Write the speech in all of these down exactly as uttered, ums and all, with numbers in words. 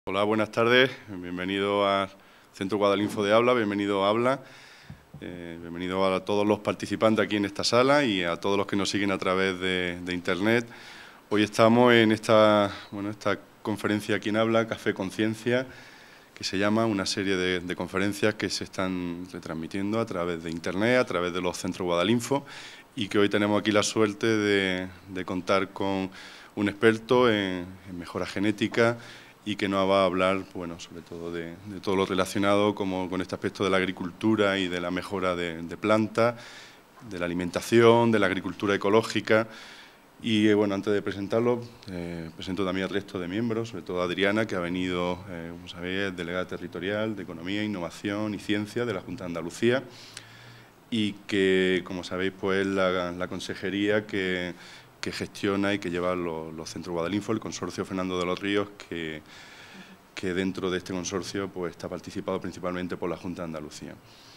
Hola, buenas tardes. Bienvenido al Centro Guadalinfo de Habla, bienvenido a Habla. Eh, bienvenido a todos los participantes aquí en esta sala y a todos los que nos siguen a través de, de Internet. Hoy estamos en esta, bueno, esta conferencia aquí en Habla, Café Conciencia, que se llama una serie de, de conferencias que se están retransmitiendo a través de Internet, a través de los centros Guadalinfo, y que hoy tenemos aquí la suerte de, de contar con un experto en, en mejora genética y que nos va a hablar, bueno, sobre todo de, de todo lo relacionado como con este aspecto de la agricultura y de la mejora de, de plantas, de la alimentación, de la agricultura ecológica. Y eh, bueno, antes de presentarlo, eh, presento también al resto de miembros, sobre todo a Adriana, que ha venido, eh, como sabéis, delegada territorial de Economía, Innovación y Ciencia de la Junta de Andalucía, y que, como sabéis, pues la, la consejería que, que gestiona y que lleva los, los centros Guadalinfo, el consorcio Fernando de los Ríos, que, que dentro de este consorcio pues está participado principalmente por la Junta de Andalucía.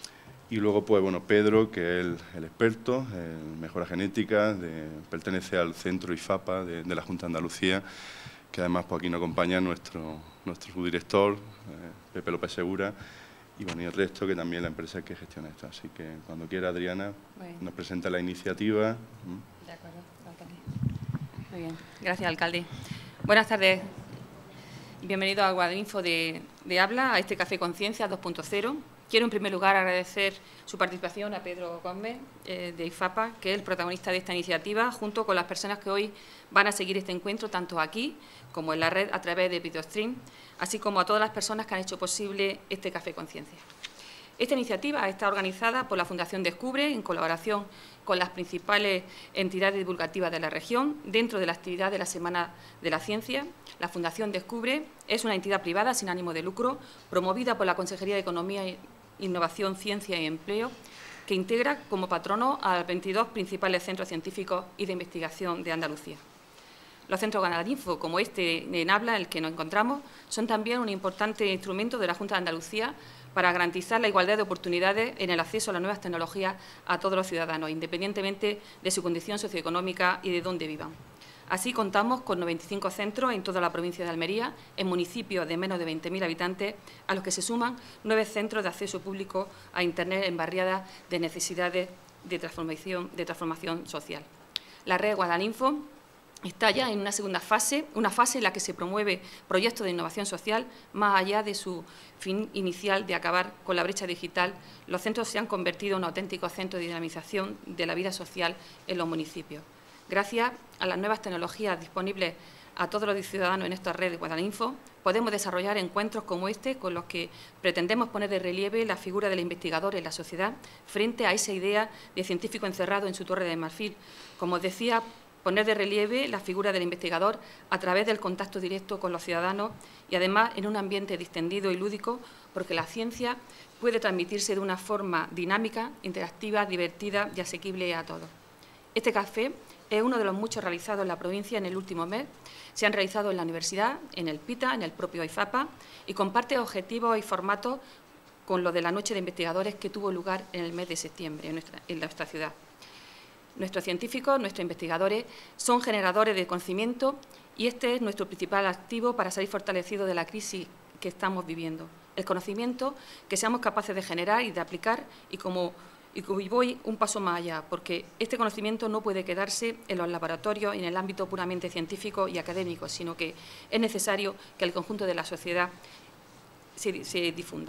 Y luego, pues bueno, Pedro, que es el, el experto en mejora genética, de, pertenece al centro IFAPA de, de la Junta de Andalucía, que además pues aquí nos acompaña nuestro, nuestro subdirector, eh, Pepe López Segura, y bueno, y el resto, que también la empresa que gestiona esto. Así que cuando quiera, Adriana, bueno, nos presenta la iniciativa. De acuerdo, alcalde. Muy bien, gracias, alcalde. Buenas tardes. Bienvenido a Guadalinfo de, de Habla, a este Café Conciencia dos punto cero. Quiero, en primer lugar, agradecer su participación a Pedro Gómez, eh, de IFAPA, que es el protagonista de esta iniciativa, junto con las personas que hoy van a seguir este encuentro, tanto aquí como en la red a través de VideoStream, así como a todas las personas que han hecho posible este Café Conciencia. Esta iniciativa está organizada por la Fundación Descubre, en colaboración con las principales entidades divulgativas de la región, dentro de la actividad de la Semana de la Ciencia. La Fundación Descubre es una entidad privada sin ánimo de lucro, promovida por la Consejería de Economía, Innovación, Ciencia y Empleo, que integra como patrono a los veintidós principales centros científicos y de investigación de Andalucía. Los centros Guadalinfo, como este en Habla, en el que nos encontramos, son también un importante instrumento de la Junta de Andalucía para garantizar la igualdad de oportunidades en el acceso a las nuevas tecnologías a todos los ciudadanos, independientemente de su condición socioeconómica y de dónde vivan. Así, contamos con noventa y cinco centros en toda la provincia de Almería, en municipios de menos de veinte mil habitantes, a los que se suman nueve centros de acceso público a Internet en barriadas de necesidades de transformación, de transformación social. La red Guadalinfo está ya en una segunda fase, una fase en la que se promueve proyectos de innovación social, más allá de su fin inicial de acabar con la brecha digital. Los centros se han convertido en un auténtico centro de dinamización de la vida social en los municipios. Gracias a las nuevas tecnologías disponibles a todos los ciudadanos en esta red de Guadalinfo, podemos desarrollar encuentros como este, con los que pretendemos poner de relieve la figura del investigador en la sociedad frente a esa idea de científico encerrado en su torre de marfil. Como os decía, poner de relieve la figura del investigador a través del contacto directo con los ciudadanos y, además, en un ambiente distendido y lúdico, porque la ciencia puede transmitirse de una forma dinámica, interactiva, divertida y asequible a todos. Este café es uno de los muchos realizados en la provincia en el último mes. Se han realizado en la universidad, en el PITA, en el propio IFAPA, y comparte objetivos y formatos con lo de la Noche de Investigadores que tuvo lugar en el mes de septiembre en nuestra, en nuestra ciudad. Nuestros científicos, nuestros investigadores, son generadores de conocimiento y este es nuestro principal activo para salir fortalecidos de la crisis que estamos viviendo. El conocimiento que seamos capaces de generar y de aplicar, y como y voy un paso más allá, porque este conocimiento no puede quedarse en los laboratorios y en el ámbito puramente científico y académico, sino que es necesario que el conjunto de la sociedad se, se difunda.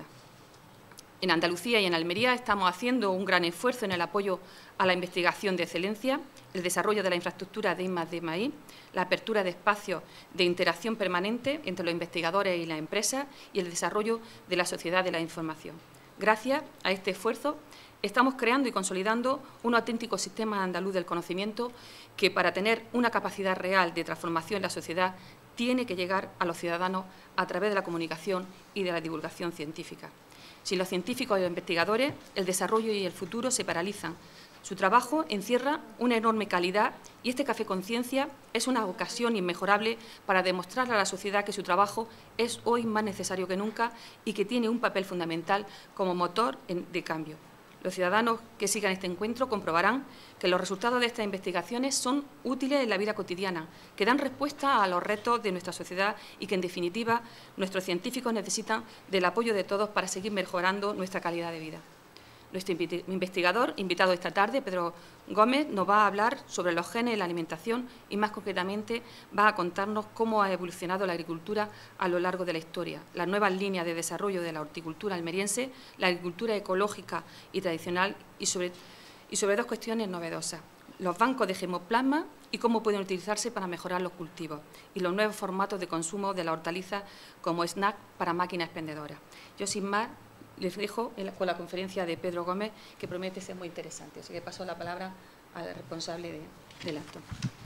En Andalucía y en Almería estamos haciendo un gran esfuerzo en el apoyo a la investigación de excelencia, el desarrollo de la infraestructura de I más D más I, la apertura de espacios de interacción permanente entre los investigadores y las empresas y el desarrollo de la sociedad de la información. Gracias a este esfuerzo, estamos creando y consolidando un auténtico sistema andaluz del conocimiento que, para tener una capacidad real de transformación en la sociedad, tiene que llegar a los ciudadanos a través de la comunicación y de la divulgación científica. Sin los científicos y los investigadores, el desarrollo y el futuro se paralizan. Su trabajo encierra una enorme calidad y este Café Conciencia es una ocasión inmejorable para demostrar a la sociedad que su trabajo es hoy más necesario que nunca y que tiene un papel fundamental como motor de cambio. Los ciudadanos que sigan este encuentro comprobarán que los resultados de estas investigaciones son útiles en la vida cotidiana, que dan respuesta a los retos de nuestra sociedad y que, en definitiva, nuestros científicos necesitan del apoyo de todos para seguir mejorando nuestra calidad de vida. Nuestro investigador, invitado esta tarde, Pedro Gómez, nos va a hablar sobre los genes en la alimentación y, más concretamente, va a contarnos cómo ha evolucionado la agricultura a lo largo de la historia, las nuevas líneas de desarrollo de la horticultura almeriense, la agricultura ecológica y tradicional y sobre, y sobre dos cuestiones novedosas: los bancos de germoplasma y cómo pueden utilizarse para mejorar los cultivos, y los nuevos formatos de consumo de la hortaliza como snack para máquinas expendedoras. Yo, sin más, les dejo con la conferencia de Pedro Gómez, que promete ser muy interesante. Así que paso la palabra al responsable de, del acto.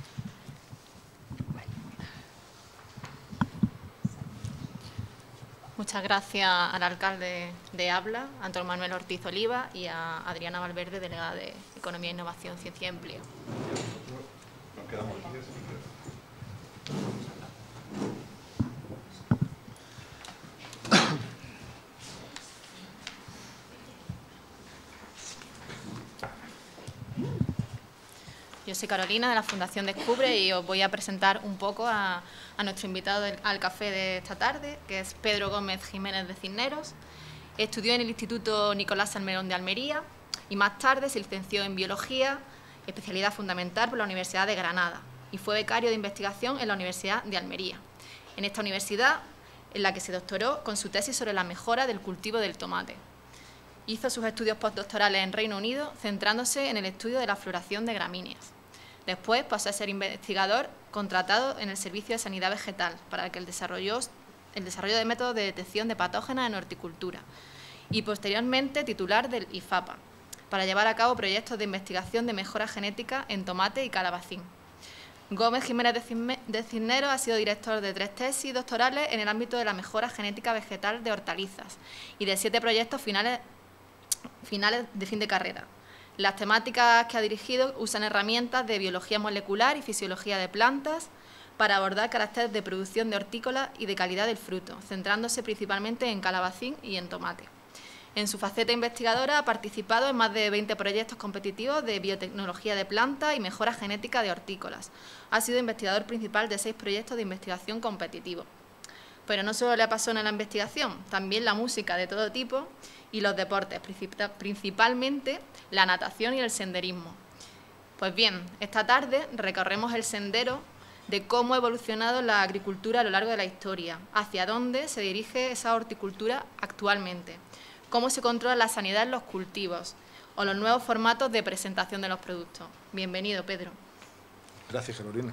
Muchas gracias al alcalde de Abla, Antonio Manuel Ortiz Oliva, y a Adriana Valverde, delegada de Economía, Innovación, Ciencia y Empleo. Nos quedamos aquí. Yo soy Carolina, de la Fundación Descubre, y os voy a presentar un poco a, a nuestro invitado del, al café de esta tarde, que es Pedro Gómez Jiménez de Cisneros. Estudió en el Instituto Nicolás Salmerón de Almería y más tarde se licenció en Biología, especialidad fundamental, por la Universidad de Granada, y fue becario de investigación en la Universidad de Almería. En esta universidad, en la que se doctoró con su tesis sobre la mejora del cultivo del tomate. Hizo sus estudios postdoctorales en Reino Unido, centrándose en el estudio de la floración de gramíneas. Después pasó a ser investigador contratado en el Servicio de Sanidad Vegetal, para el que el desarrolló el desarrollo de métodos de detección de patógenos en horticultura, y posteriormente titular del I F A P A, para llevar a cabo proyectos de investigación de mejora genética en tomate y calabacín. Gómez Jiménez de Cisneros ha sido director de tres tesis doctorales en el ámbito de la mejora genética vegetal de hortalizas y de siete proyectos finales, finales de fin de carrera. Las temáticas que ha dirigido usan herramientas de biología molecular y fisiología de plantas para abordar caracteres de producción de hortícolas y de calidad del fruto, centrándose principalmente en calabacín y en tomate. En su faceta investigadora ha participado en más de veinte proyectos competitivos de biotecnología de plantas y mejora genética de hortícolas. Ha sido investigador principal de seis proyectos de investigación competitivos. Pero no solo le apasiona la investigación, también la música de todo tipo y los deportes, principalmente la natación y el senderismo. Pues bien, esta tarde recorremos el sendero de cómo ha evolucionado la agricultura a lo largo de la historia, hacia dónde se dirige esa horticultura actualmente, cómo se controla la sanidad en los cultivos o los nuevos formatos de presentación de los productos. Bienvenido, Pedro. Gracias, Carolina.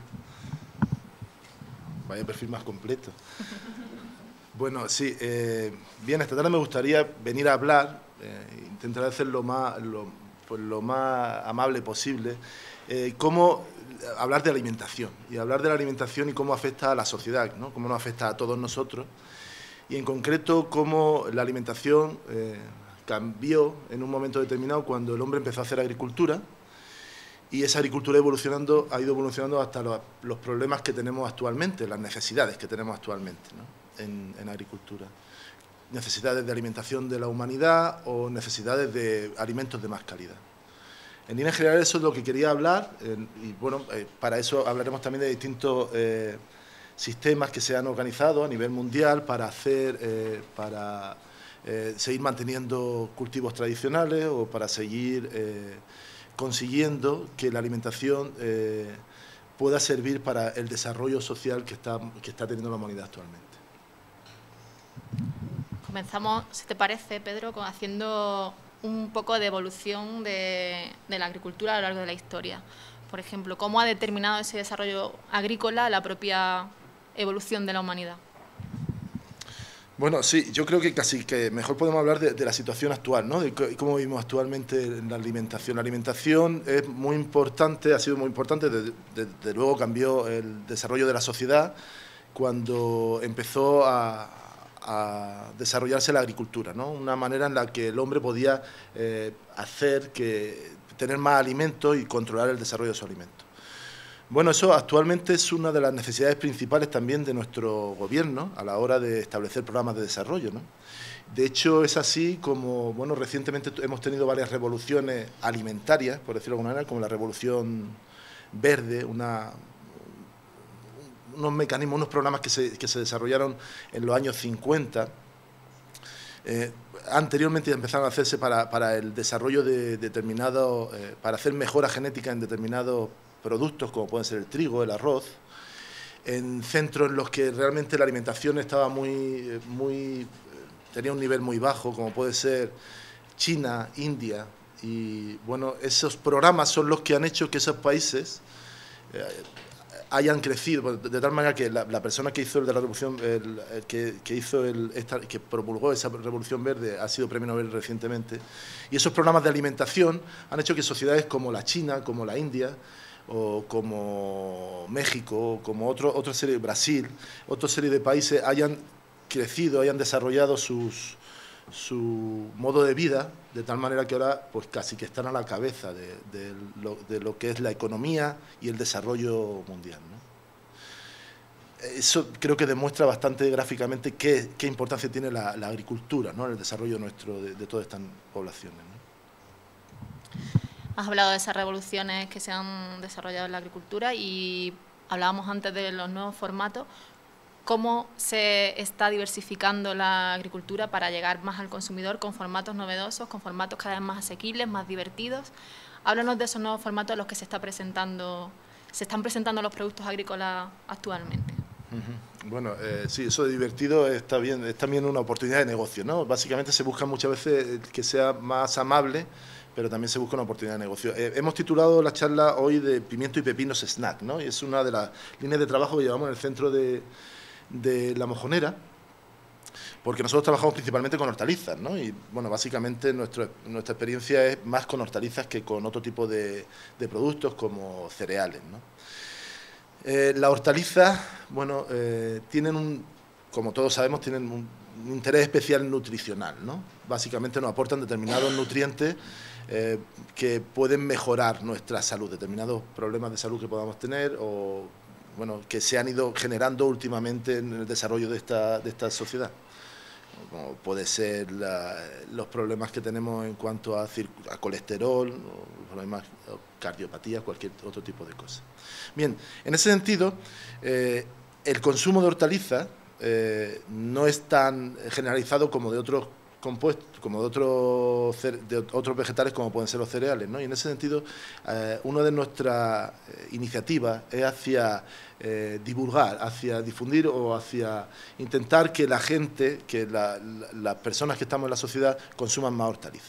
Vaya perfil más completo. Bueno, sí, eh, bien, esta tarde me gustaría venir a hablar, eh, intentar hacer lo más, lo, pues lo más amable posible, eh, cómo hablar de alimentación, y hablar de la alimentación y cómo afecta a la sociedad, ¿no? Cómo nos afecta a todos nosotros, y en concreto cómo la alimentación eh, cambió en un momento determinado cuando el hombre empezó a hacer agricultura, y esa agricultura evolucionando, ha ido evolucionando hasta los, los problemas que tenemos actualmente, las necesidades que tenemos actualmente, ¿no? En, en agricultura. Necesidades de alimentación de la humanidad o necesidades de alimentos de más calidad. En líneas generales eso es lo que quería hablar, eh, y bueno, eh, para eso hablaremos también de distintos eh, sistemas que se han organizado a nivel mundial para hacer, eh, para eh, seguir manteniendo cultivos tradicionales o para seguir eh, consiguiendo que la alimentación eh, pueda servir para el desarrollo social que está, que está teniendo la humanidad actualmente. Comenzamos, si te parece, Pedro, con haciendo un poco de evolución de, de la agricultura a lo largo de la historia. Por ejemplo, ¿cómo ha determinado ese desarrollo agrícola la propia evolución de la humanidad? Bueno, sí, yo creo que casi que mejor podemos hablar de, de la situación actual, ¿no? De cómo vivimos actualmente en la alimentación. La alimentación es muy importante, ha sido muy importante, desde, desde luego cambió el desarrollo de la sociedad cuando empezó a, a desarrollarse la agricultura, ¿no? Una manera en la que el hombre podía eh, hacer que tener más alimentos y controlar el desarrollo de esos alimentos. Bueno, eso actualmente es una de las necesidades principales también de nuestro gobierno a la hora de establecer programas de desarrollo, ¿no? De hecho, es así como, bueno, recientemente hemos tenido varias revoluciones alimentarias, por decirlo de alguna manera, como la revolución verde, una, unos mecanismos, unos programas que se, que se desarrollaron en los años cincuenta. Eh, anteriormente empezaron a hacerse para, para el desarrollo de determinados, eh, para hacer mejora genética en determinados productos, como pueden ser el trigo, el arroz, en centros en los que realmente la alimentación estaba muy, muy, tenía un nivel muy bajo, como puede ser China, India, y bueno, esos programas son los que han hecho que esos países eh, hayan crecido, de tal manera que la, la persona que hizo el de la revolución, el, el que, que hizo el, esta, que promulgó esa revolución verde ha sido premio Nobel recientemente, y esos programas de alimentación han hecho que sociedades como la China, como la India, o como México, como otro, otra serie, Brasil, otra serie de países hayan crecido, hayan desarrollado sus, su modo de vida, de tal manera que ahora pues casi que están a la cabeza de, de, lo, de lo que es la economía y el desarrollo mundial, ¿no? Eso creo que demuestra bastante gráficamente qué, qué importancia tiene la, la agricultura, ¿no?, en el desarrollo nuestro de, de todas estas poblaciones, ¿no? Has hablado de esas revoluciones que se han desarrollado en la agricultura y hablábamos antes de los nuevos formatos. ¿Cómo se está diversificando la agricultura para llegar más al consumidor con formatos novedosos, con formatos cada vez más asequibles, más divertidos? Háblanos de esos nuevos formatos en los que se está presentando, se están presentando los productos agrícolas actualmente. Uh-huh. Bueno, eh, sí, eso de divertido está bien, es también una oportunidad de negocio, ¿no? Básicamente se busca muchas veces que sea más amable, pero también se busca una oportunidad de negocio. Eh, hemos titulado la charla hoy de Pimiento y Pepinos Snack, ¿no? Y es una de las líneas de trabajo que llevamos en el centro de, de La Mojonera, porque nosotros trabajamos principalmente con hortalizas, ¿no? Y bueno, básicamente nuestro, nuestra experiencia es más con hortalizas que con otro tipo de, de productos como cereales, ¿no? Eh, las hortalizas, bueno, eh, tienen un, como todos sabemos, tienen un, un interés especial nutricional, ¿no? Básicamente nos aportan determinados nutrientes eh, que pueden mejorar nuestra salud, determinados problemas de salud que podamos tener o, bueno, que se han ido generando últimamente en el desarrollo de esta, de esta sociedad. Como puede ser la, los problemas que tenemos en cuanto a, a colesterol, o problemas, o cardiopatía, cualquier otro tipo de cosas. Bien, en ese sentido, eh, el consumo de hortalizas eh, no es tan generalizado como de otros compuestos, como de otros, de otros vegetales como pueden ser los cereales, ¿no? Y en ese sentido, eh, una de nuestras eh, iniciativas es hacia eh, divulgar, hacia difundir o hacia intentar que la gente, que la, la, las personas que estamos en la sociedad consuman más hortalizas.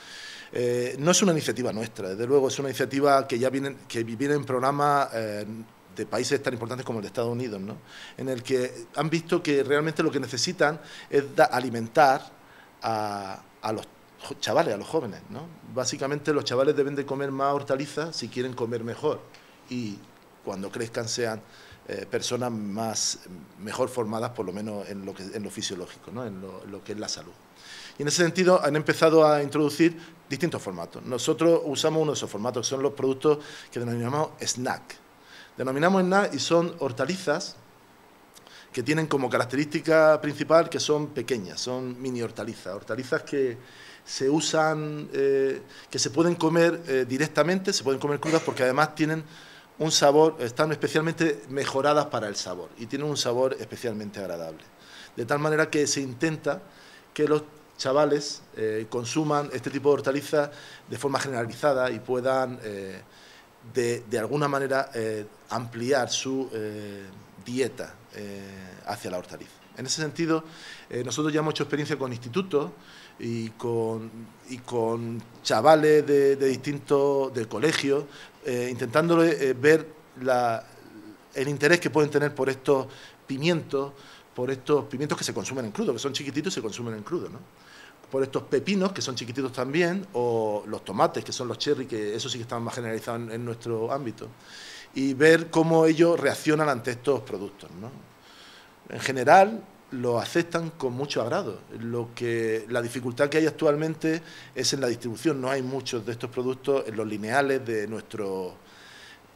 Eh, no es una iniciativa nuestra, desde luego es una iniciativa que ya viene, que viene en programas eh, de países tan importantes como el de Estados Unidos, ¿no? En el que han visto que realmente lo que necesitan es da, alimentar a, a los chavales, a los jóvenes, ¿no? Básicamente los chavales deben de comer más hortalizas si quieren comer mejor y cuando crezcan sean eh, personas más mejor formadas, por lo menos en lo, que, en lo fisiológico, ¿no? En lo, en lo que es la salud. Y en ese sentido han empezado a introducir distintos formatos. Nosotros usamos uno de esos formatos, que son los productos que denominamos snack. Denominamos snack y son hortalizas que tienen como característica principal que son pequeñas, son mini hortalizas, hortalizas que se usan, eh, que se pueden comer eh, directamente, se pueden comer crudas porque además tienen un sabor, están especialmente mejoradas para el sabor y tienen un sabor especialmente agradable. De tal manera que se intenta que los chavales eh, consuman este tipo de hortalizas de forma generalizada y puedan eh, de, de alguna manera eh, ampliar su eh, dieta eh, hacia la hortaliza. En ese sentido, eh, nosotros ya hemos hecho experiencia con institutos y con, y con chavales de, de distintos de colegios, eh, intentando eh, ver la, el interés que pueden tener por estos pimientos, por estos pimientos que se consumen en crudo, que son chiquititos y se consumen en crudo, ¿no? Por estos pepinos, que son chiquititos también, o los tomates, que son los cherry, que eso sí que están más generalizados en, en nuestro ámbito, y ver cómo ellos reaccionan ante estos productos, ¿no? En general, lo aceptan con mucho agrado. Lo que, la dificultad que hay actualmente es en la distribución. No hay muchos de estos productos en los lineales de nuestro,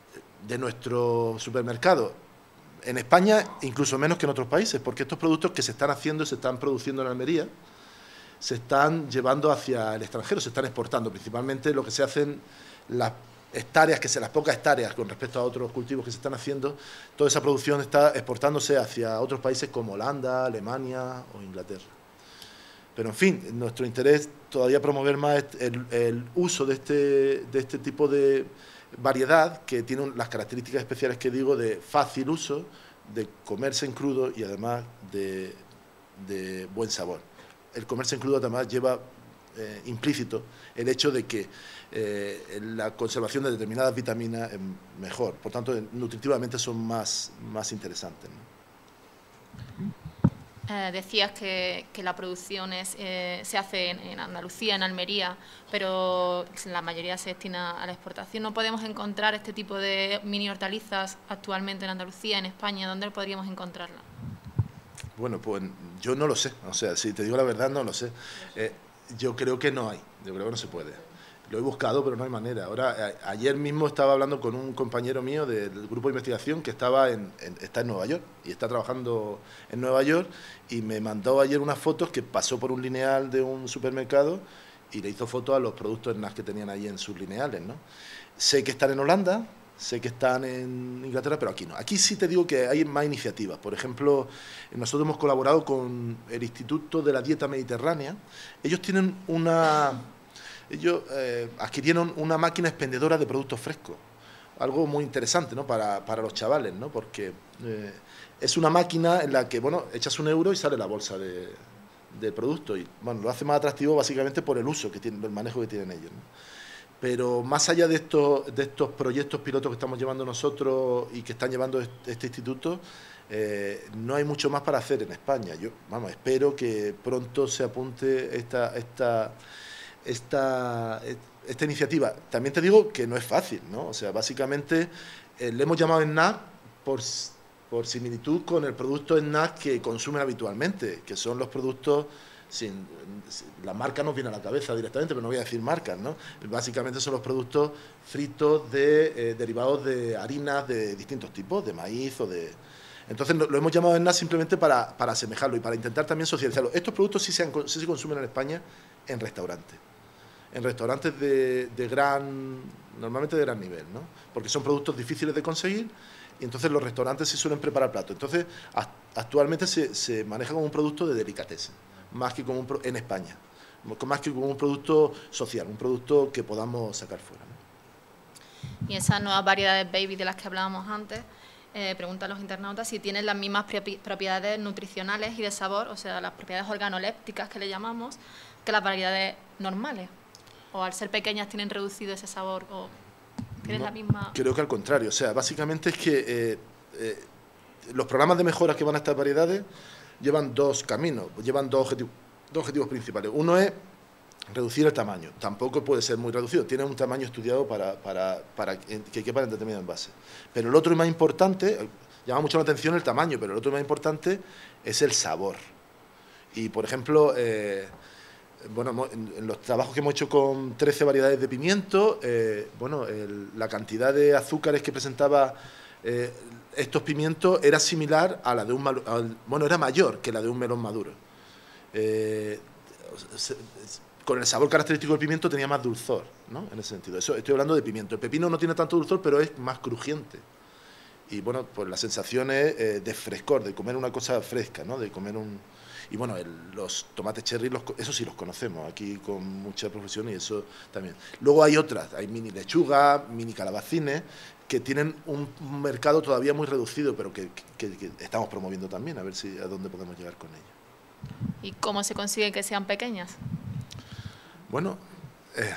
de nuestro supermercado. En España, incluso menos que en otros países, porque estos productos que se están haciendo, se están produciendo en Almería, se están llevando hacia el extranjero, se están exportando. Principalmente lo que se hacen las hectáreas, que se las pocas hectáreas con respecto a otros cultivos que se están haciendo, toda esa producción está exportándose hacia otros países como Holanda, Alemania o Inglaterra. Pero, en fin, nuestro interés todavía promover más el, el uso de este, de este tipo de variedad que tiene las características especiales que digo de fácil uso, de comerse en crudo y además de, de buen sabor. El comerse en crudo además lleva eh, implícito el hecho de que eh, la conservación de determinadas vitaminas es mejor, por tanto nutritivamente son más, más interesantes, ¿no? Eh, decías que, que la producción es, eh, se hace en, en Andalucía, en Almería, pero la mayoría se destina a la exportación. ¿No podemos encontrar este tipo de mini hortalizas actualmente en Andalucía, en España? ¿Dónde podríamos encontrarla? Bueno, pues yo no lo sé. O sea, si te digo la verdad, no lo sé. Eh, yo creo que no hay. Yo creo que no se puede. Lo he buscado, pero no hay manera. Ahora, a, ayer mismo estaba hablando con un compañero mío del grupo de investigación que estaba en, en, está en Nueva York y está trabajando en Nueva York y me mandó ayer unas fotos que pasó por un lineal de un supermercado y le hizo fotos a los productos N A S que tenían ahí en sus lineales, ¿no? Sé que están en Holanda, sé que están en Inglaterra, pero aquí no. Aquí sí te digo que hay más iniciativas. Por ejemplo, nosotros hemos colaborado con el Instituto de la Dieta Mediterránea. Ellos tienen una... Ellos eh, adquirieron una máquina expendedora de productos frescos, algo muy interesante, ¿no? para, para los chavales, ¿no? Porque eh, es una máquina en la que, bueno, echas un euro y sale la bolsa de, del producto y, bueno, lo hace más atractivo básicamente por el uso que tienen, el manejo que tienen ellos, ¿no? Pero más allá de estos, de estos proyectos pilotos que estamos llevando nosotros y que están llevando este, este instituto, eh, no hay mucho más para hacer en España. Yo, vamos, espero que pronto se apunte esta... esta Esta, esta iniciativa. También te digo que no es fácil, ¿no? O sea, básicamente eh, le hemos llamado N A S por, por similitud con el producto N A S que consumen habitualmente, que son los productos, sin, la marca nos viene a la cabeza directamente, pero no voy a decir marcas, ¿no? Básicamente son los productos fritos de eh, derivados de harinas de distintos tipos, de maíz o de... Entonces lo, lo hemos llamado N A S simplemente para, para asemejarlo y para intentar también socializarlo. Estos productos sí se, han, sí se consumen en España en restaurantes. En restaurantes de, de gran, normalmente de gran nivel, ¿no? Porque son productos difíciles de conseguir y entonces los restaurantes sí suelen preparar platos. Entonces, actualmente se, se maneja como un producto de delicatessen, más que como un, en España, más que como un producto social, un producto que podamos sacar fuera, ¿no? Y esas nuevas variedades baby de las que hablábamos antes, eh, preguntan los internautas si tienen las mismas propiedades nutricionales y de sabor, o sea, las propiedades organolépticas que le llamamos, que las variedades normales. O al ser pequeñas tienen reducido ese sabor, o tienen no, la misma... Creo que al contrario, o sea, básicamente es que eh, eh, los programas de mejora que van a estas variedades llevan dos caminos, llevan dos objetivos, dos objetivos principales. Uno es reducir el tamaño, tampoco puede ser muy reducido, tiene un tamaño estudiado para, para, para que quepa en determinado envase. Pero el otro y más importante, llama mucho la atención el tamaño, pero el otro y más importante es el sabor. Y, por ejemplo... Eh, Bueno, en los trabajos que hemos hecho con trece variedades de pimiento, eh, bueno, el, la cantidad de azúcares que presentaba eh, estos pimientos era similar a la de un al, bueno, era mayor que la de un melón maduro. Eh, se, con el sabor característico del pimiento tenía más dulzor, ¿no? En ese sentido. Eso, estoy hablando de pimiento. El pepino no tiene tanto dulzor, pero es más crujiente. Y bueno, pues la sensación es eh, de frescor, de comer una cosa fresca, ¿no? De comer un... Y bueno, el, los tomates cherry, los, eso sí los conocemos aquí con mucha profesión y eso también. Luego hay otras, hay mini lechuga, mini calabacines, que tienen un mercado todavía muy reducido, pero que, que, que estamos promoviendo también, a ver si a dónde podemos llegar con ellas. ¿Y cómo se consigue que sean pequeñas? Bueno, eh,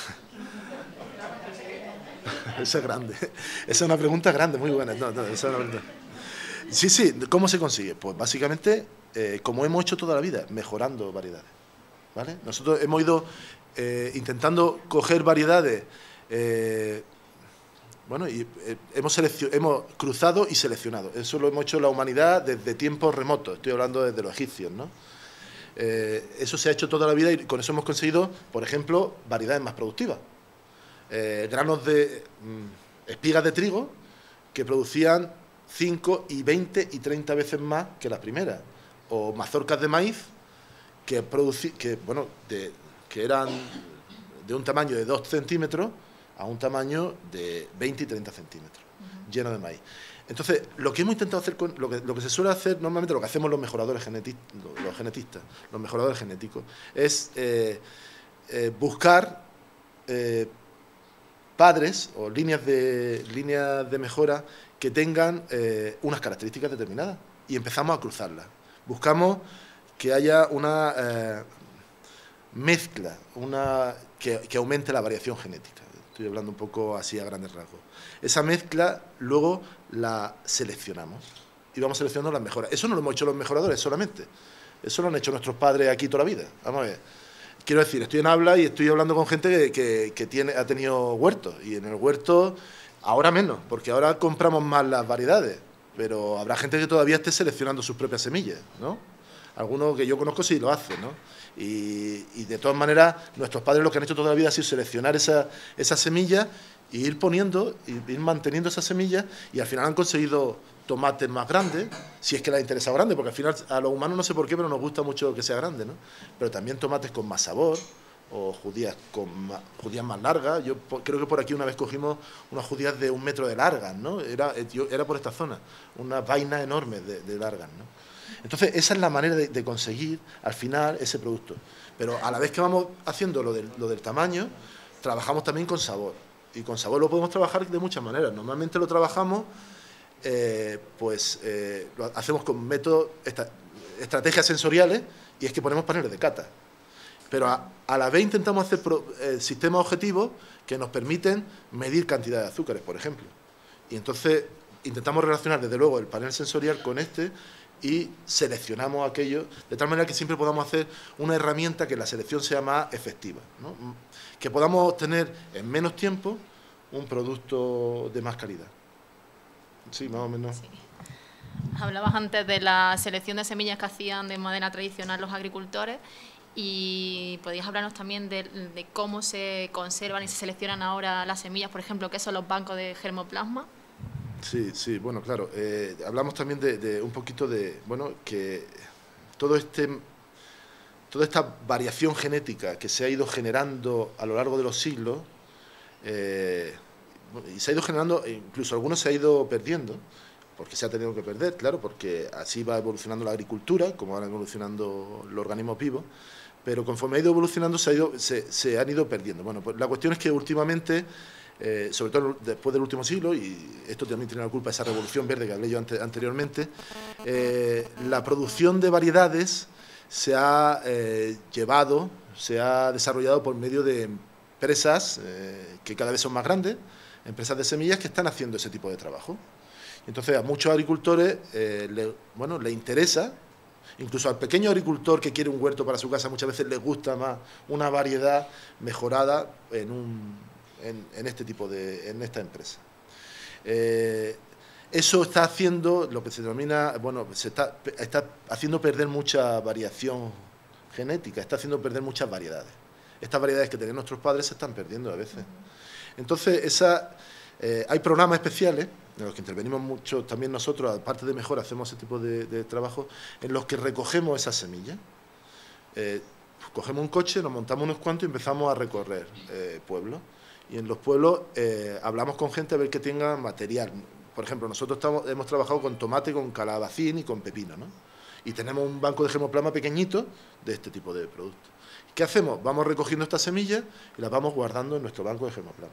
esa es grande, esa es una pregunta grande, muy buena. No, no, esa es una pregunta. Sí, sí, ¿cómo se consigue? Pues básicamente... Eh, como hemos hecho toda la vida, mejorando variedades, ¿vale? Nosotros hemos ido eh, intentando coger variedades, eh, bueno, y eh, hemos, hemos cruzado y seleccionado. Eso lo hemos hecho la humanidad desde tiempos remotos, estoy hablando desde los egipcios, ¿no? Eh, eso se ha hecho toda la vida y con eso hemos conseguido, por ejemplo, variedades más productivas. Eh, granos de mm, espigas de trigo que producían cinco y veinte y treinta veces más que las primeras, o mazorcas de maíz que, producí, que, bueno, de, que eran de un tamaño de dos centímetros a un tamaño de veinte y treinta centímetros, uh-huh. lleno de maíz. Entonces, lo que hemos intentado hacer, con, lo, que, lo que se suele hacer, normalmente lo que hacemos los mejoradores genetistas, los genetistas, los mejoradores genéticos, es eh, eh, buscar eh, padres o líneas de, líneas de mejora que tengan eh, unas características determinadas y empezamos a cruzarlas. Buscamos que haya una eh, mezcla, una que, que aumente la variación genética. Estoy hablando un poco así a grandes rasgos. Esa mezcla luego la seleccionamos y vamos seleccionando las mejoras. Eso no lo hemos hecho los mejoradores solamente. Eso lo han hecho nuestros padres aquí toda la vida. Vamos a ver. Quiero decir, estoy en Habla y estoy hablando con gente que, que, que tiene, ha tenido huertos. Y en el huerto, ahora menos, porque ahora compramos más las variedades. Pero habrá gente que todavía esté seleccionando sus propias semillas, ¿no? Algunos que yo conozco sí lo hacen, ¿no? Y, y de todas maneras, nuestros padres lo que han hecho toda la vida ha sido seleccionar esa, esas semillas e ir poniendo, y ir manteniendo esas semillas, y al final han conseguido tomates más grandes, si es que les ha interesado grande, porque al final a los humanos no sé por qué, pero nos gusta mucho que sea grande, ¿no? Pero también tomates con más sabor, o judías con más, judías más largas. Yo po, creo que por aquí una vez cogimos unas judías de un metro de largas, ¿no? Era, yo, era por esta zona, unas vainas enormes de, de largas, ¿no? Entonces, esa es la manera de, de conseguir, al final, ese producto. Pero a la vez que vamos haciendo lo del, lo del tamaño, trabajamos también con sabor. Y con sabor lo podemos trabajar de muchas maneras. Normalmente lo trabajamos, eh, pues, eh, lo hacemos con métodos, esta, estrategias sensoriales, y es que ponemos paneles de cata. Pero a, a la vez intentamos hacer pro, eh, sistemas objetivos que nos permiten medir cantidad de azúcares, por ejemplo. Y entonces intentamos relacionar, desde luego, el panel sensorial con este, y seleccionamos aquello de tal manera que siempre podamos hacer una herramienta que la selección sea más efectiva, ¿no? Que podamos obtener en menos tiempo un producto de más calidad. Sí, más o menos. Sí. Hablabas antes de la selección de semillas que hacían de manera tradicional los agricultores, y podías hablarnos también de, de cómo se conservan y se seleccionan ahora las semillas, por ejemplo, qué son los bancos de germoplasma. Sí, sí, bueno, claro. Eh, hablamos también de, de un poquito de, bueno, que todo este, toda esta variación genética que se ha ido generando a lo largo de los siglos, eh, y se ha ido generando, incluso algunos se ha ido perdiendo, porque se ha tenido que perder, claro, porque así va evolucionando la agricultura, como van evolucionando los organismos vivos, pero conforme ha ido evolucionando se, ha ido, se, se han ido perdiendo. Bueno, pues la cuestión es que últimamente, Eh, sobre todo después del último siglo, y esto también tiene la culpa de esa revolución verde que hablé yo ante, anteriormente, eh, la producción de variedades se ha eh, llevado, se ha desarrollado por medio de empresas eh, que cada vez son más grandes, empresas de semillas que están haciendo ese tipo de trabajo. Entonces a muchos agricultores eh, le, bueno, le interesa, incluso al pequeño agricultor que quiere un huerto para su casa, muchas veces les gusta más una variedad mejorada en un En, en este tipo de, en esta empresa. Eh, eso está haciendo lo que se denomina, bueno, se está, está haciendo perder mucha variación genética, está haciendo perder muchas variedades. Estas variedades que tenían nuestros padres se están perdiendo a veces. Entonces, esa, eh, hay programas especiales en los que intervenimos mucho también nosotros, aparte de mejor, hacemos ese tipo de, de trabajo, en los que recogemos esas semillas. Eh, cogemos un coche, nos montamos unos cuantos y empezamos a recorrer eh, pueblos. Y en los pueblos eh, hablamos con gente a ver que tenga material. Por ejemplo, nosotros estamos, hemos trabajado con tomate, con calabacín y con pepino, ¿no? Y tenemos un banco de germoplasma pequeñito de este tipo de productos. ¿Qué hacemos? Vamos recogiendo estas semillas y las vamos guardando en nuestro banco de germoplasma.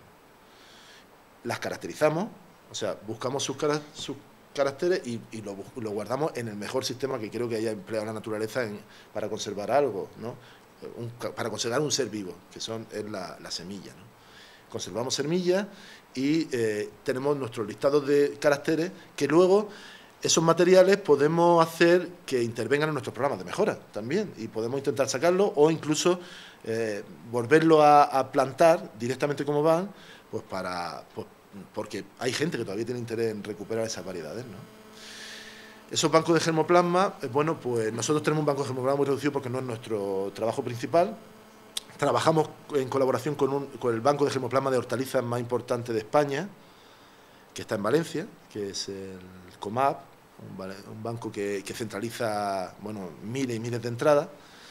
Las caracterizamos, o sea, buscamos sus, cara, sus caracteres y, y lo, lo guardamos en el mejor sistema que creo que haya empleado la naturaleza en, para conservar algo, ¿no? Un, para conservar un ser vivo, que son, es la, la semilla, ¿no? Conservamos semillas y eh, tenemos nuestros listados de caracteres que luego esos materiales podemos hacer que intervengan en nuestros programas de mejora también, y podemos intentar sacarlo o incluso eh, volverlo a, a plantar directamente como van, pues para pues, porque hay gente que todavía tiene interés en recuperar esas variedades, ¿no? Esos bancos de germoplasma, eh, bueno, pues nosotros tenemos un banco de germoplasma muy reducido porque no es nuestro trabajo principal. Trabajamos en colaboración con, un, con el banco de germoplasma de hortalizas más importante de España, que está en Valencia, que es el Comap, un, un banco que, que centraliza, bueno, miles y miles de entradas.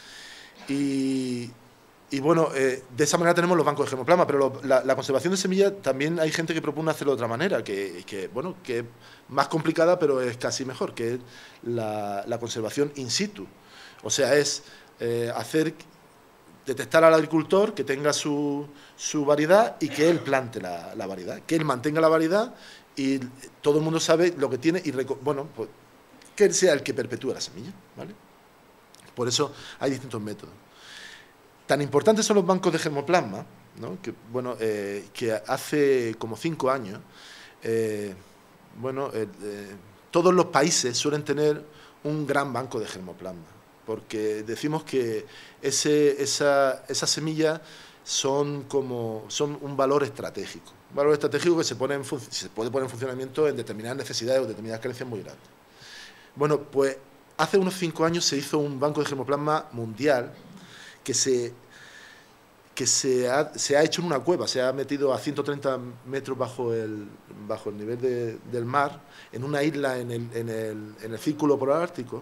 Y, y bueno, eh, de esa manera tenemos los bancos de germoplasma, pero lo, la, la conservación de semillas también hay gente que propone hacerlo de otra manera, que, que bueno, que es más complicada, pero es casi mejor, que es la, la conservación in situ. O sea, es eh, hacer, detectar al agricultor que tenga su, su variedad y que él plante la, la variedad, que él mantenga la variedad y todo el mundo sabe lo que tiene y, bueno, pues, que él sea el que perpetúe la semilla, ¿vale? Por eso hay distintos métodos. Tan importantes son los bancos de germoplasma, ¿no? que, bueno, eh, que hace como cinco años, eh, bueno, eh, eh, todos los países suelen tener un gran banco de germoplasma, porque decimos que ese, esa, esas semillas son, como, son un valor estratégico, un valor estratégico que se, pone en se puede poner en funcionamiento en determinadas necesidades o determinadas carencias muy grandes. Bueno, pues hace unos cinco años se hizo un banco de germoplasma mundial que se, que se, ha, se ha hecho en una cueva, se ha metido a ciento treinta metros bajo el, bajo el nivel de, del mar, en una isla en el, en el, en el círculo polar ártico,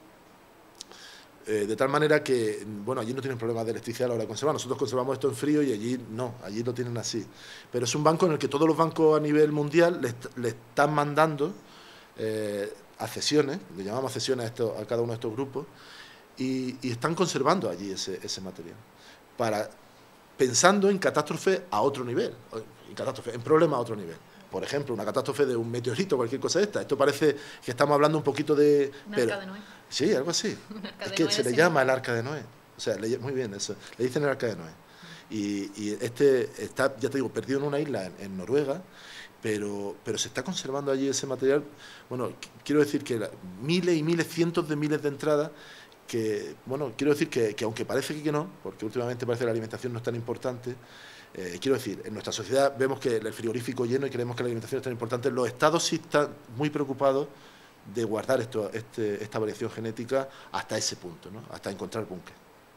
eh, de tal manera que, bueno, allí no tienen problemas de electricidad a la hora de conservar. Nosotros conservamos esto en frío y allí no, allí lo tienen así. Pero es un banco en el que todos los bancos a nivel mundial le, le están mandando eh, accesiones, le llamamos accesiones a, esto, a cada uno de estos grupos, Y, y están conservando allí ese, ese material, para, pensando en catástrofe a otro nivel, en, catástrofe, en problemas a otro nivel. Por ejemplo, una catástrofe de un meteorito, cualquier cosa de esta. Esto parece que estamos hablando un poquito de... Un pero, arca de Noé. Sí, algo así. Es que se le llama el arca de Noé. O sea, le, muy bien eso. Le dicen el arca de Noé. Y, y este está, ya te digo, perdido en una isla en, en Noruega, pero, pero se está conservando allí ese material. Bueno, quiero decir que la, miles y miles, cientos de miles de entradas que, bueno, quiero decir que, que aunque parece que no, porque últimamente parece que la alimentación no es tan importante, eh, quiero decir, en nuestra sociedad vemos que el frigorífico lleno y creemos que la alimentación es tan importante, los estados sí están muy preocupados de guardar esto, este, esta variación genética hasta ese punto, ¿no? Hasta encontrar búnker.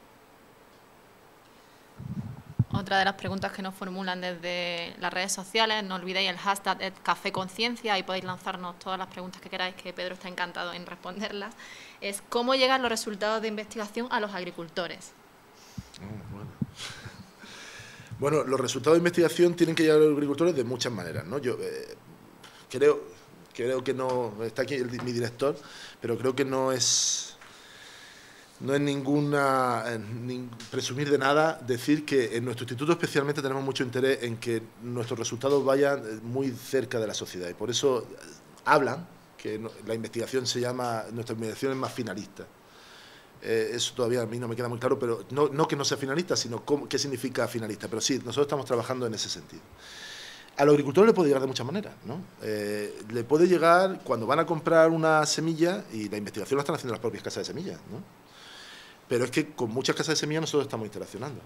Otra de las preguntas que nos formulan desde las redes sociales, no olvidéis el hashtag Café Conciencia, y podéis lanzarnos todas las preguntas que queráis, que Pedro está encantado en responderlas, es ¿cómo llegan los resultados de investigación a los agricultores? Oh, bueno. Bueno, los resultados de investigación tienen que llegar a los agricultores de muchas maneras, ¿no? Yo eh, creo, creo que no, está aquí el, mi director, pero creo que no es... No es ninguna ni presumir de nada decir que en nuestro instituto especialmente tenemos mucho interés en que nuestros resultados vayan muy cerca de la sociedad y por eso hablan que no, la investigación se llama, nuestra investigación es más finalista. Eh, eso todavía a mí no me queda muy claro, pero no, no que no sea finalista, sino cómo, qué significa finalista. Pero sí, nosotros estamos trabajando en ese sentido. A los agricultores le puede llegar de muchas maneras, ¿no? Eh, le puede llegar cuando van a comprar una semilla y la investigación la están haciendo las propias casas de semillas, ¿no? Pero es que con muchas casas de semillas nosotros estamos interaccionando.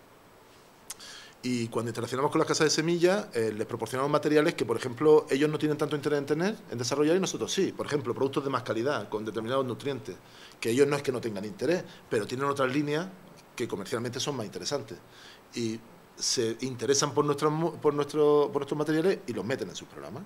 Y cuando interaccionamos con las casas de semillas, eh, les proporcionamos materiales que, por ejemplo, ellos no tienen tanto interés en tener, en desarrollar, y nosotros sí. Por ejemplo, productos de más calidad, con determinados nutrientes, que ellos no es que no tengan interés, pero tienen otras líneas que comercialmente son más interesantes. Y se interesan por, nuestros, por, nuestro, por nuestros materiales y los meten en sus programas.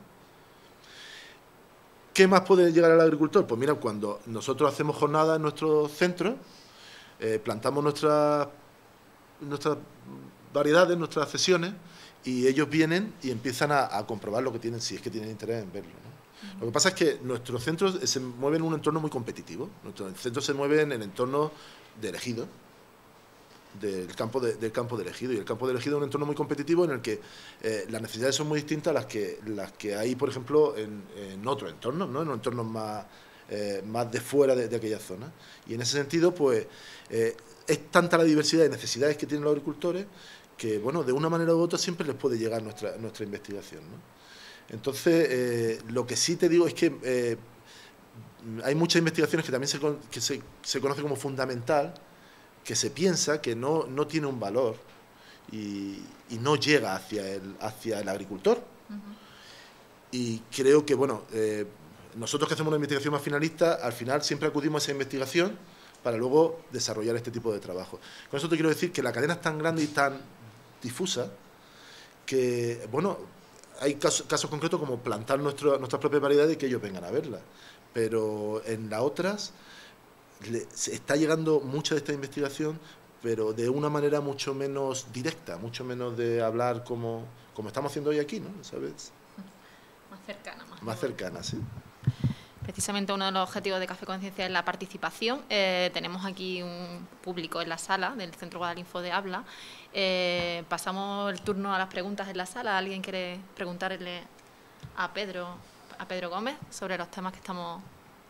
¿Qué más puede llegar al agricultor? Pues mira, cuando nosotros hacemos jornadas en nuestros centros, Eh, plantamos nuestras nuestras variedades, nuestras sesiones, y ellos vienen y empiezan a, a comprobar lo que tienen, si es que tienen interés en verlo, ¿no? Uh-huh. Lo que pasa es que nuestros centros se mueven en un entorno muy competitivo. Nuestros centros se mueven en el entorno de Ejido, del campo de, del campo de Ejido, y el campo de Ejido es un entorno muy competitivo en el que eh, las necesidades son muy distintas a las que, las que hay, por ejemplo, en, en otros entornos, ¿no? En entornos más... Eh, más de fuera de, de aquella zona. Y en ese sentido, pues, eh, es tanta la diversidad de necesidades que tienen los agricultores que, bueno, de una manera u otra siempre les puede llegar nuestra, nuestra investigación, ¿no? Entonces, eh, lo que sí te digo es que eh, hay muchas investigaciones que también se, que se, se conoce como fundamental, que se piensa que no, no tiene un valor y, y no llega hacia el, hacia el agricultor. Uh-huh. Y creo que, bueno... Eh, nosotros que hacemos una investigación más finalista, al final siempre acudimos a esa investigación para luego desarrollar este tipo de trabajo. Con eso te quiero decir que la cadena es tan grande y tan difusa que, bueno, hay casos, casos concretos como plantar nuestro, nuestras propias variedades y que ellos vengan a verlas. Pero en las otras le, se está llegando mucha de esta investigación, pero de una manera mucho menos directa, mucho menos de hablar como, como estamos haciendo hoy aquí, ¿no? ¿Sabes? Más cercana. Más, más cercana, sí. Precisamente uno de los objetivos de Café Conciencia es la participación. Eh, tenemos aquí un público en la sala del Centro Guadalinfo de Habla. Eh, pasamos el turno a las preguntas en la sala. ¿Alguien quiere preguntarle a Pedro, a Pedro Gómez sobre los temas que estamos...?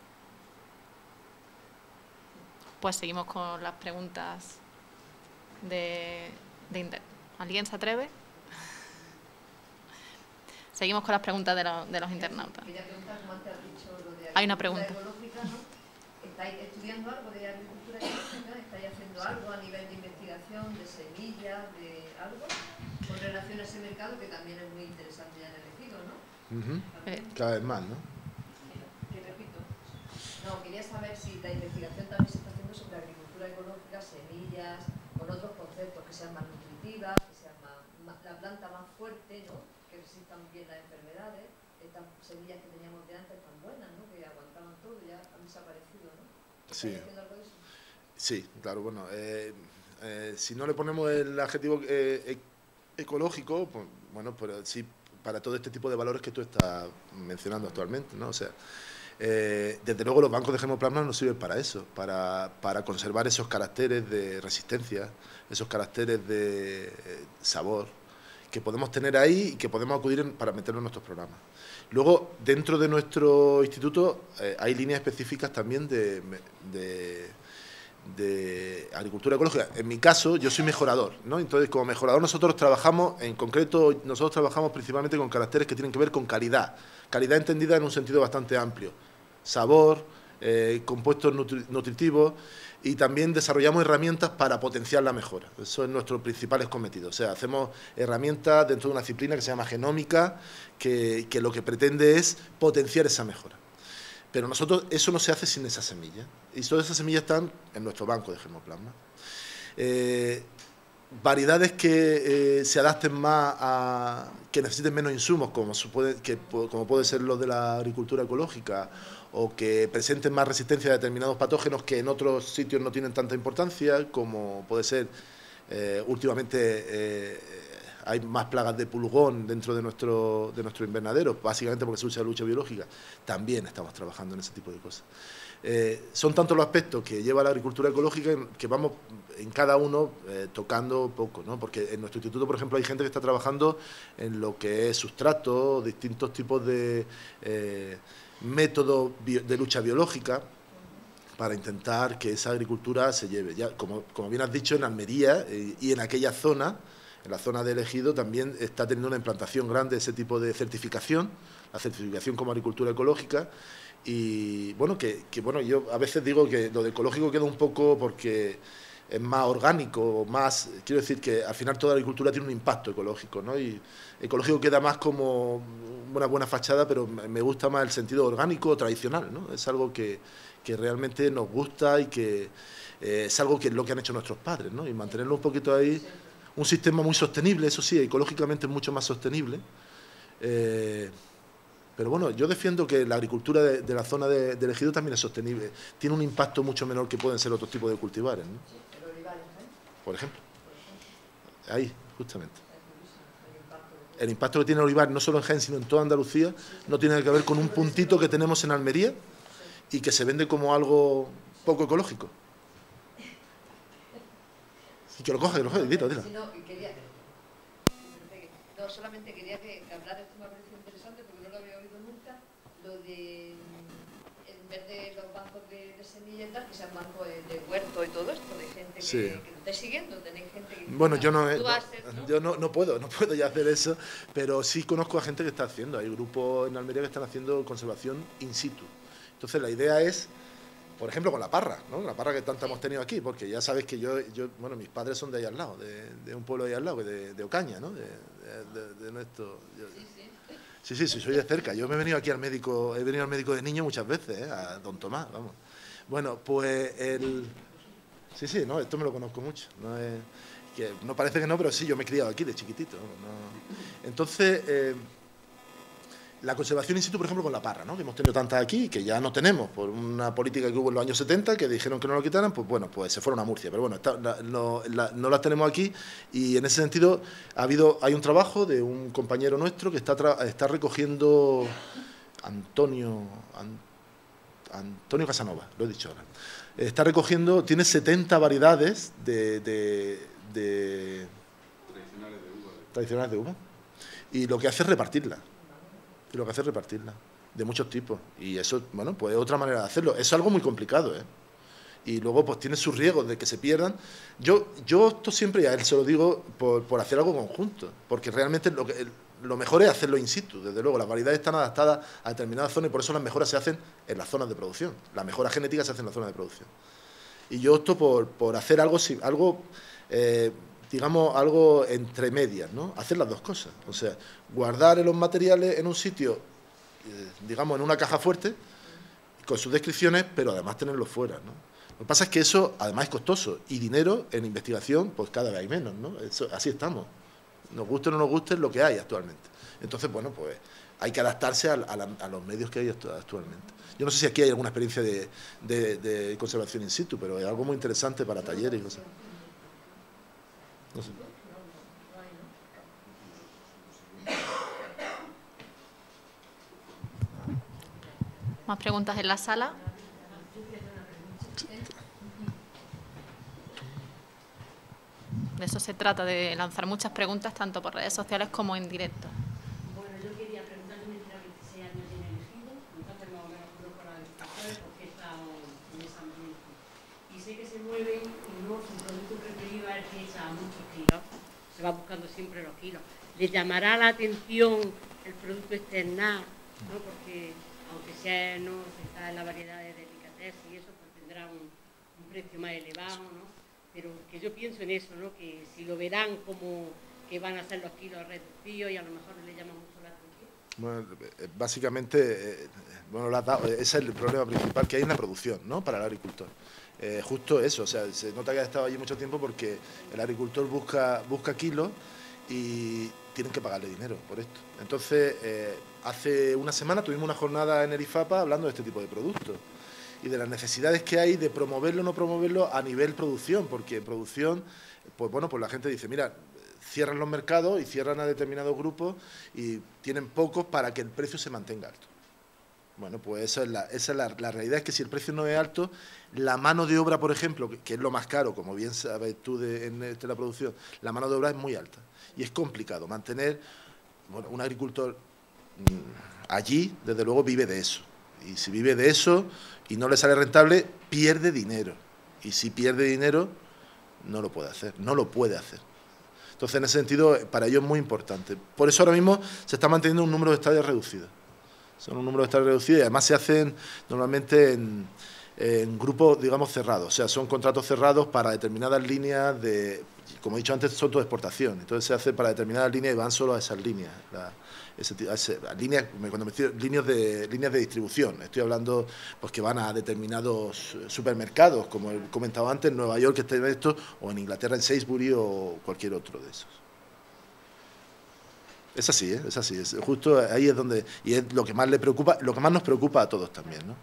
Pues seguimos con las preguntas de, de Internet. ¿Alguien se atreve? Seguimos con las preguntas de, lo, de los internautas. Quería preguntar, como antes has dicho, lo de Hay una pregunta. ecológica, ¿no? ¿Estáis estudiando algo de agricultura ecológica? ¿Estáis haciendo algo a nivel de investigación, de semillas, de algo? Con relación a ese mercado, que también es muy interesante ya en el ejido, ¿no? Uh-huh. Eh. Cada vez más, ¿no? Que repito. No, quería saber si la investigación también se está haciendo sobre agricultura ecológica, semillas, con otros conceptos que sean más nutritivas, que sean más, más la planta más fuerte, ¿no? Que resistan bien las enfermedades, estas semillas que teníamos de antes tan buenas, ¿no? Que aguantaban todo, ya han desaparecido, ¿no? Sí. ¿Haciendo algo de eso? Sí, claro, bueno, eh, eh, si no le ponemos el adjetivo eh, e ecológico, pues, bueno, pero sí, para todo este tipo de valores que tú estás mencionando actualmente, ¿no? O sea, eh, desde luego los bancos de germoplasma nos sirven para eso, para, para conservar esos caracteres de resistencia, esos caracteres de eh, sabor, que podemos tener ahí y que podemos acudir en, para meterlo en nuestros programas. Luego, dentro de nuestro instituto eh, hay líneas específicas también de, de, de agricultura ecológica. En mi caso, yo soy mejorador, ¿no? Entonces, como mejorador nosotros trabajamos, en concreto, nosotros trabajamos principalmente con caracteres que tienen que ver con calidad. Calidad entendida en un sentido bastante amplio. Sabor, eh, compuestos nutri nutritivos, y también desarrollamos herramientas para potenciar la mejora. Eso es nuestro principal cometido. O sea, hacemos herramientas dentro de una disciplina que se llama genómica, que, que lo que pretende es potenciar esa mejora. Pero nosotros, eso no se hace sin esas semillas. Y todas esas semillas están en nuestro banco de germoplasma. Eh, variedades que eh, se adapten más a... que necesiten menos insumos, como, puede, que, como puede ser lo de la agricultura ecológica, o que presenten más resistencia a determinados patógenos que en otros sitios no tienen tanta importancia, como puede ser, eh, últimamente eh, hay más plagas de pulgón dentro de nuestro, de nuestro invernadero, básicamente porque se usa la lucha biológica. También estamos trabajando en ese tipo de cosas. Eh, son tantos los aspectos que lleva la agricultura ecológica que vamos en cada uno eh, tocando poco, ¿no? Porque en nuestro instituto, por ejemplo, hay gente que está trabajando en lo que es sustrato, distintos tipos de eh, métodos de lucha biológica para intentar que esa agricultura se lleve. Ya, como, como bien has dicho, en Almería eh, y en aquella zona, en la zona de Ejido, también está teniendo una implantación grande ese tipo de certificación, la certificación como agricultura ecológica. Y bueno, que, que bueno, yo a veces digo que lo de ecológico queda un poco porque es más orgánico, más, quiero decir que al final toda la agricultura tiene un impacto ecológico, ¿no? Y ecológico queda más como una buena fachada, pero me gusta más el sentido orgánico tradicional, ¿no? Es algo que, que realmente nos gusta y que eh, es algo que es lo que han hecho nuestros padres, ¿no? Y mantenerlo un poquito ahí, un sistema muy sostenible, eso sí, ecológicamente es mucho más sostenible. Eh, Pero bueno, yo defiendo que la agricultura de, de la zona de, de Ejido también es sostenible. Tiene un impacto mucho menor que pueden ser otros tipos de cultivares, ¿no? Sí, el olivar, ¿eh? Por ejemplo. Ahí, justamente. El impacto que tiene el olivar, no solo en Jaén, sino en toda Andalucía, no tiene que ver con un puntito que tenemos en Almería y que se vende como algo poco ecológico. Y que lo coja, que lo coja, dilo, dilo. Sí, no, quería, no, solamente quería que, que hablar, esto me ha parecido interesante porque no lo había oído nunca, lo de, en vez de los bancos de, de semillas y tal, que sean bancos de, de huerto y todo esto, de gente que, Sí. que lo esté siguiendo, tenéis gente que... Bueno, yo no, Tú no, haces, ¿no? yo no, no puedo, no puedo ya hacer eso, pero sí conozco a gente que está haciendo. Hay grupos en Almería que están haciendo conservación in situ. Entonces la idea es, por ejemplo, con la parra, ¿no? La parra que tanto hemos tenido aquí, porque ya sabes que yo, yo bueno, mis padres son de ahí al lado, de, de un pueblo de ahí al lado, de, de Ocaña, ¿no? De, de, de nuestro... Yo, sí, sí, sí, soy de cerca. Yo me he venido aquí al médico, he venido al médico de niño muchas veces, ¿eh? A don Tomás, vamos. Bueno, pues el... Sí, sí, no, esto me lo conozco mucho. No, es, que no parece que no, pero sí, yo me he criado aquí de chiquitito. No. Entonces, eh, La conservación in situ, por ejemplo, con la parra, ¿no? Que hemos tenido tantas aquí y que ya no tenemos, por una política que hubo en los años setenta, que dijeron que no lo quitaran, pues bueno, pues se fueron a Murcia. Pero bueno, está, la, no, la, no las tenemos aquí y en ese sentido ha habido, hay un trabajo de un compañero nuestro que está, está recogiendo Antonio, An, Antonio Casanova, lo he dicho ahora. Está recogiendo, tiene setenta variedades de, de, de Tradicionales de uva. Tradicionales de uva. Y lo que hace es repartirla. Y lo que hace es repartirla, de muchos tipos. Y eso, bueno, pues es otra manera de hacerlo. Es algo muy complicado, ¿eh? Y luego, pues tiene sus riesgos de que se pierdan. Yo, yo esto siempre, a él se lo digo, por, por hacer algo conjunto. Porque realmente lo, que, lo mejor es hacerlo in situ. Desde luego, las variedades están adaptadas a determinadas zonas y por eso las mejoras se hacen en las zonas de producción. Las mejoras genéticas se hacen en las zonas de producción. Y yo opto por, por hacer algo, algo eh, digamos, algo entre medias, ¿no? Hacer las dos cosas. O sea, guardar los materiales en un sitio, eh, digamos, en una caja fuerte, con sus descripciones, pero además tenerlos fuera, ¿no? Lo que pasa es que eso, además, es costoso. Y dinero en investigación, pues cada vez hay menos, ¿no? Eso, así estamos. Nos guste o no nos guste, es lo que hay actualmente. Entonces, bueno, pues hay que adaptarse a, a, la, a los medios que hay actualmente. Yo no sé si aquí hay alguna experiencia de, de, de conservación in situ, pero es algo muy interesante para talleres y cosas. No sé. ¿Más preguntas en la sala? De eso se trata, de lanzar muchas preguntas tanto por redes sociales como en directo. Bueno, yo quería preguntarle, me entera veintiséis años tiene elegido, entonces más o menos conozco la agricultura porque he estado en ese ambiente. Y sé que se mueven y no, su producto preferido es el que echa muchos kilos, se va buscando siempre los kilos. ¿Le llamará la atención el producto externar? ¿No? Porque aunque sea no está en la variedad de delicatessen y eso, pues tendrá un, un precio más elevado, ¿no? Pero que yo pienso en eso, ¿no? Que si lo verán como que van a ser los kilos reducidos y a lo mejor le llama mucho la atención. Bueno, básicamente, eh, bueno, ese es el problema principal que hay en la producción, ¿no? Para el agricultor. Eh, justo eso, o sea, se nota que ha estado allí mucho tiempo porque el agricultor busca, busca kilos y tienen que pagarle dinero por esto. Entonces, eh, hace una semana tuvimos una jornada en el IFAPA hablando de este tipo de productos y de las necesidades que hay de promoverlo o no promoverlo a nivel producción, porque en producción, pues bueno, pues la gente dice, mira, cierran los mercados y cierran a determinados grupos y tienen pocos para que el precio se mantenga alto. Bueno, pues esa es la, esa es la, la realidad, es que si el precio no es alto, la mano de obra, por ejemplo, que, que es lo más caro, como bien sabes tú de, en este, la producción, la mano de obra es muy alta y es complicado mantener, bueno, un agricultor mmm, allí, desde luego, vive de eso. Y si vive de eso y no le sale rentable, pierde dinero. Y si pierde dinero, no lo puede hacer, no lo puede hacer. Entonces, en ese sentido, para ello es muy importante. Por eso ahora mismo se está manteniendo un número de estadios reducido. Son un número de estadios reducidos y además se hacen normalmente en, en grupos, digamos, cerrados. O sea, son contratos cerrados para determinadas líneas de, como he dicho antes, son toda exportación. Entonces se hace para determinadas líneas y van solo a esas líneas. La, ese, ese, líneas, cuando me estoy, líneas, de, líneas de distribución. Estoy hablando pues que van a determinados supermercados, como he comentado antes, en Nueva York, que está en esto, o en Inglaterra, en Sainsbury o cualquier otro de esos. Es así, ¿eh? Es así. Es, justo ahí es donde, y es lo que más le preocupa, lo que más nos preocupa a todos también, ¿no?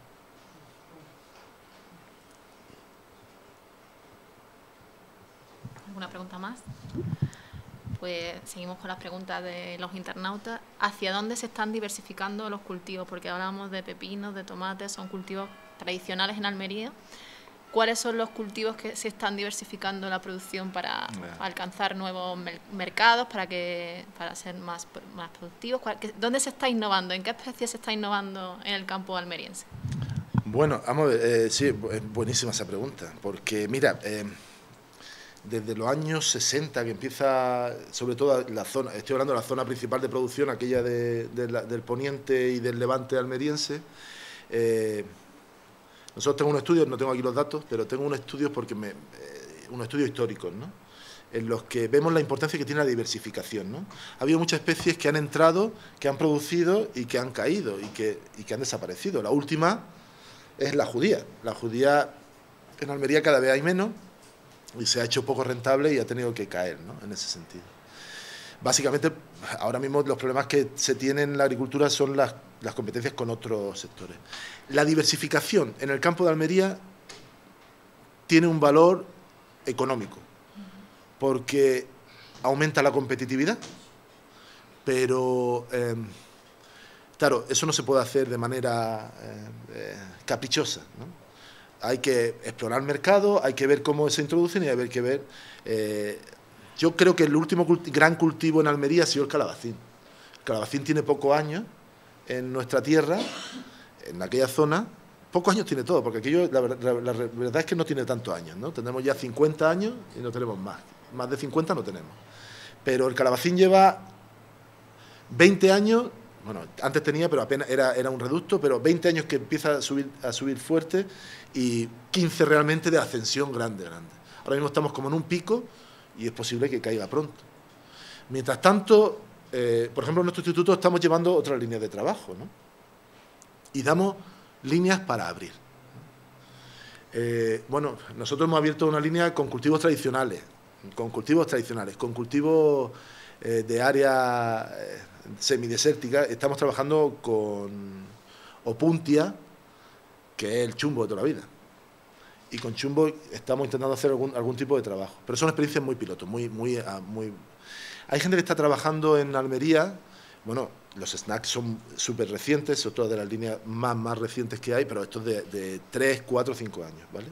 ¿Alguna pregunta más? Pues seguimos con las preguntas de los internautas. ¿Hacia dónde se están diversificando los cultivos? Porque hablamos de pepinos, de tomates, son cultivos tradicionales en Almería. ¿Cuáles son los cultivos que se están diversificando la producción para Bueno. alcanzar nuevos mer mercados, para que para ser más, más productivos? ¿Dónde se está innovando? ¿En qué especies se está innovando en el campo almeriense? Bueno, vamos a ver, eh, sí, es buenísima esa pregunta, porque mira, eh, desde los años sesenta que empieza, sobre todo la zona, estoy hablando de la zona principal de producción, aquella de, de la, del poniente y del levante almeriense. Eh, nosotros tengo unos estudios, no tengo aquí los datos, pero tengo unos estudios porque me, eh, unos estudios históricos, ¿no? En los que vemos la importancia que tiene la diversificación, ¿no? Ha habido muchas especies que han entrado, que han producido y que han caído y que, y que han desaparecido. La última es la judía. La judía en Almería cada vez hay menos y se ha hecho poco rentable y ha tenido que caer, ¿no? En ese sentido. básicamente, ahora mismo los problemas que se tienen en la agricultura son las, las competencias con otros sectores. La diversificación en el campo de Almería tiene un valor económico, porque aumenta la competitividad, pero, eh, claro, eso no se puede hacer de manera eh, eh, caprichosa, ¿no? Hay que explorar el mercado, hay que ver cómo se introducen y hay que ver... Eh, yo creo que el último culti- gran cultivo en Almería ha sido el calabacín. El calabacín tiene pocos años en nuestra tierra, en aquella zona. Pocos años tiene todo, porque aquello, la, la, la verdad es que no tiene tantos años, ¿no? Tenemos ya cincuenta años y no tenemos más. Más de cincuenta no tenemos. Pero el calabacín lleva veinte años, bueno, antes tenía, pero apenas era, era un reducto, pero veinte años que empieza a subir, a subir fuerte y quince realmente de ascensión grande, grande. Ahora mismo estamos como en un pico y es posible que caiga pronto. Mientras tanto, eh, por ejemplo, en nuestro instituto estamos llevando otra línea de trabajo, ¿no? Y damos líneas para abrir. Eh, bueno, nosotros hemos abierto una línea con cultivos tradicionales, con cultivos tradicionales, con cultivos eh, de área eh, semidesértica. Estamos trabajando con opuntia, que es el chumbo de toda la vida. Y con chumbo estamos intentando hacer algún, algún tipo de trabajo. Pero son experiencias muy pilotos, muy, muy, muy... Hay gente que está trabajando en Almería. Bueno, los snacks son súper recientes, son todas de las líneas más, más recientes que hay, pero estos de, de tres, cuatro, cinco años, ¿vale?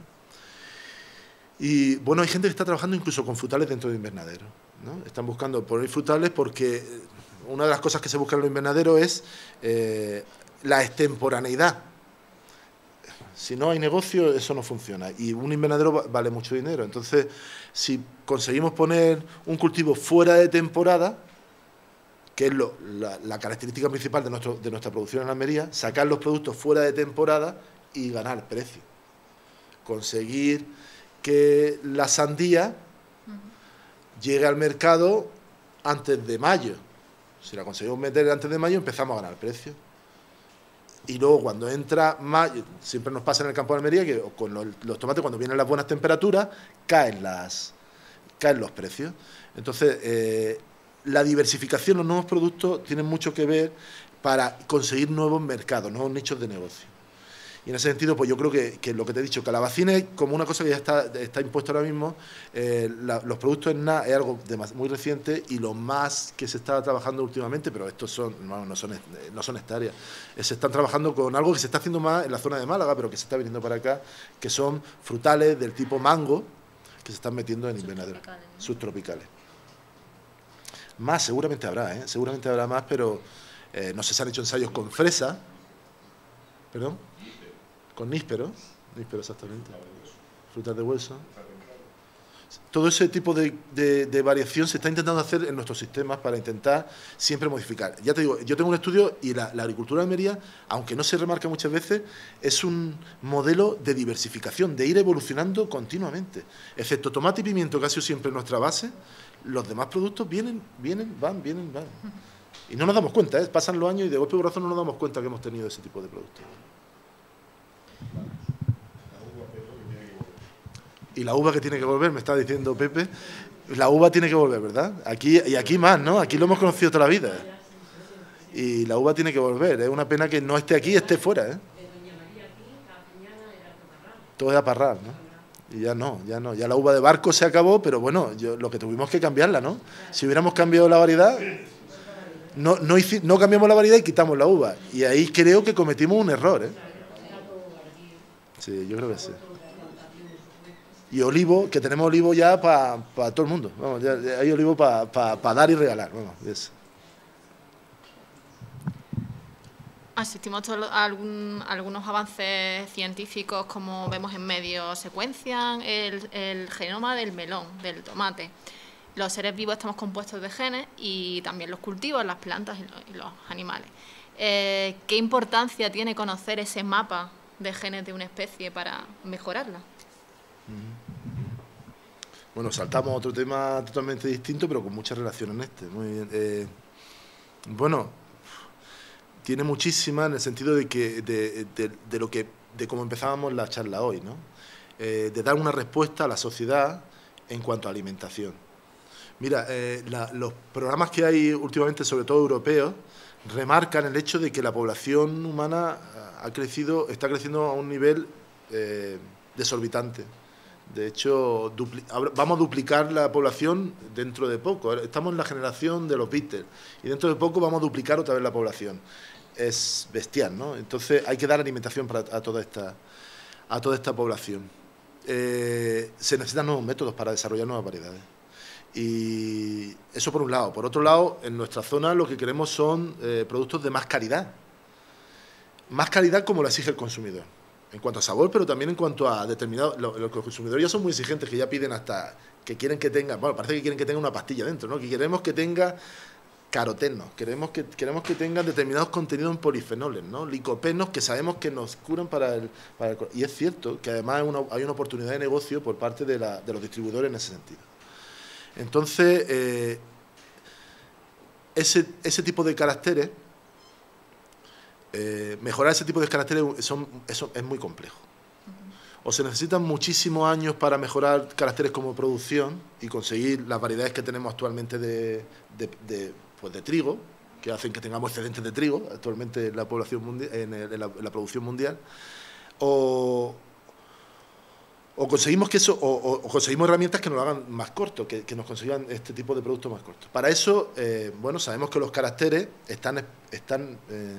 Y bueno, hay gente que está trabajando incluso con frutales dentro de invernaderos, ¿no? Están buscando poner frutales porque una de las cosas que se busca en los invernaderos es eh, la extemporaneidad. Si no hay negocio, eso no funciona. Y un invernadero vale mucho dinero. Entonces, si conseguimos poner un cultivo fuera de temporada, que es lo, la, la característica principal de, nuestro, de nuestra producción en Almería, sacar los productos fuera de temporada y ganar precio. Conseguir que la sandía llegue al mercado antes de mayo. Si la conseguimos meter antes de mayo, empezamos a ganar precio. Y luego cuando entra mayo, siempre nos pasa en el campo de Almería que con los, los tomates, cuando vienen las buenas temperaturas, caen, las, caen los precios. Entonces, eh, la diversificación, los nuevos productos tienen mucho que ver para conseguir nuevos mercados, nuevos nichos de negocio. Y en ese sentido, pues yo creo que, que lo que te he dicho, calabacines, como una cosa que ya está, está impuesta ahora mismo, eh, la, los productos en nada es algo de más, muy reciente, y lo más que se está trabajando últimamente, pero estos son no, no son no son hectáreas, eh, se están trabajando con algo que se está haciendo más en la zona de Málaga, pero que se está viniendo para acá, que son frutales del tipo mango, que se están metiendo en invernaderos subtropicales. Más seguramente habrá, ¿eh? seguramente habrá más, pero eh, no sé si han hecho ensayos con fresa, perdón. Con níspero, níspero exactamente, frutas de hueso. Todo ese tipo de, de, de variación se está intentando hacer en nuestros sistemas para intentar siempre modificar. Ya te digo, yo tengo un estudio y la, la agricultura de Almería, aunque no se remarca muchas veces, es un modelo de diversificación, de ir evolucionando continuamente. Excepto tomate y pimiento, que ha sido siempre nuestra base, los demás productos vienen, vienen, van, vienen, van. Y no nos damos cuenta, ¿eh? Pasan los años y de golpe por razón no nos damos cuenta que hemos tenido ese tipo de productos. Y la uva que tiene que volver, me está diciendo Pepe, la uva tiene que volver, ¿verdad? Aquí y aquí más, ¿no? Aquí lo hemos conocido toda la vida. Y la uva tiene que volver. Es una pena que no esté aquí y esté fuera, ¿eh? Todo era parrar, ¿no? Y ya no, ya no. Ya la uva de barco se acabó, pero bueno, yo, lo que tuvimos que cambiarla, ¿no? Si hubiéramos cambiado la variedad, no, no, hici, no cambiamos la variedad y quitamos la uva. Y ahí creo que cometimos un error, ¿eh? Sí, yo creo que sí. Y olivo, que tenemos olivo ya para pa todo el mundo. Vamos, ya, ya hay olivo para pa, pa dar y regalar. Vamos, eso. Asistimos a algún, algunos avances científicos, como vemos en medios, secuencian el, el genoma del melón, del tomate. Los seres vivos estamos compuestos de genes y también los cultivos, las plantas y los, y los animales. Eh, ¿Qué importancia tiene conocer ese mapa de genes de una especie para mejorarla? Bueno, saltamos a otro tema totalmente distinto, pero con mucha relación en este. Muy bien. Eh, bueno, tiene muchísima en el sentido de que de, de, de lo que de cómo empezábamos la charla hoy, ¿no? Eh, de dar una respuesta a la sociedad en cuanto a alimentación. Mira, eh, la, los programas que hay últimamente, sobre todo europeos, remarcan el hecho de que la población humana ha crecido, está creciendo a un nivel eh, desorbitante. De hecho, vamos a duplicar la población dentro de poco. Estamos en la generación de los Beatles y dentro de poco vamos a duplicar otra vez la población. Es bestial, ¿no? Entonces hay que dar alimentación para, a, toda esta, a toda esta población. Eh, se necesitan nuevos métodos para desarrollar nuevas variedades. Y eso por un lado. Por otro lado, en nuestra zona lo que queremos son eh, productos de más calidad. Más calidad como lo exige el consumidor. En cuanto a sabor, pero también en cuanto a determinados... Los, los consumidores ya son muy exigentes, que ya piden hasta... que quieren que tenga... Bueno, parece que quieren que tenga una pastilla dentro, ¿no? Que queremos que tenga carotenos, queremos que, queremos que tengan determinados contenidos en polifenoles, ¿no? Licopenos que sabemos que nos curan para el... Para el y es cierto que además hay una, hay una oportunidad de negocio por parte de, la, de los distribuidores en ese sentido. Entonces, eh, ese, ese tipo de caracteres... Eh, mejorar ese tipo de caracteres son, eso es muy complejo. O se necesitan muchísimos años para mejorar caracteres como producción y conseguir las variedades que tenemos actualmente de, de, de, pues de trigo, que hacen que tengamos excedentes de trigo actualmente en la, población mundial, en, el, en, la, en la producción mundial, o, o conseguimos que eso, o, o conseguimos herramientas que nos lo hagan más corto, que, que nos consigan este tipo de productos más cortos. Para eso, eh, bueno, sabemos que los caracteres están... están eh,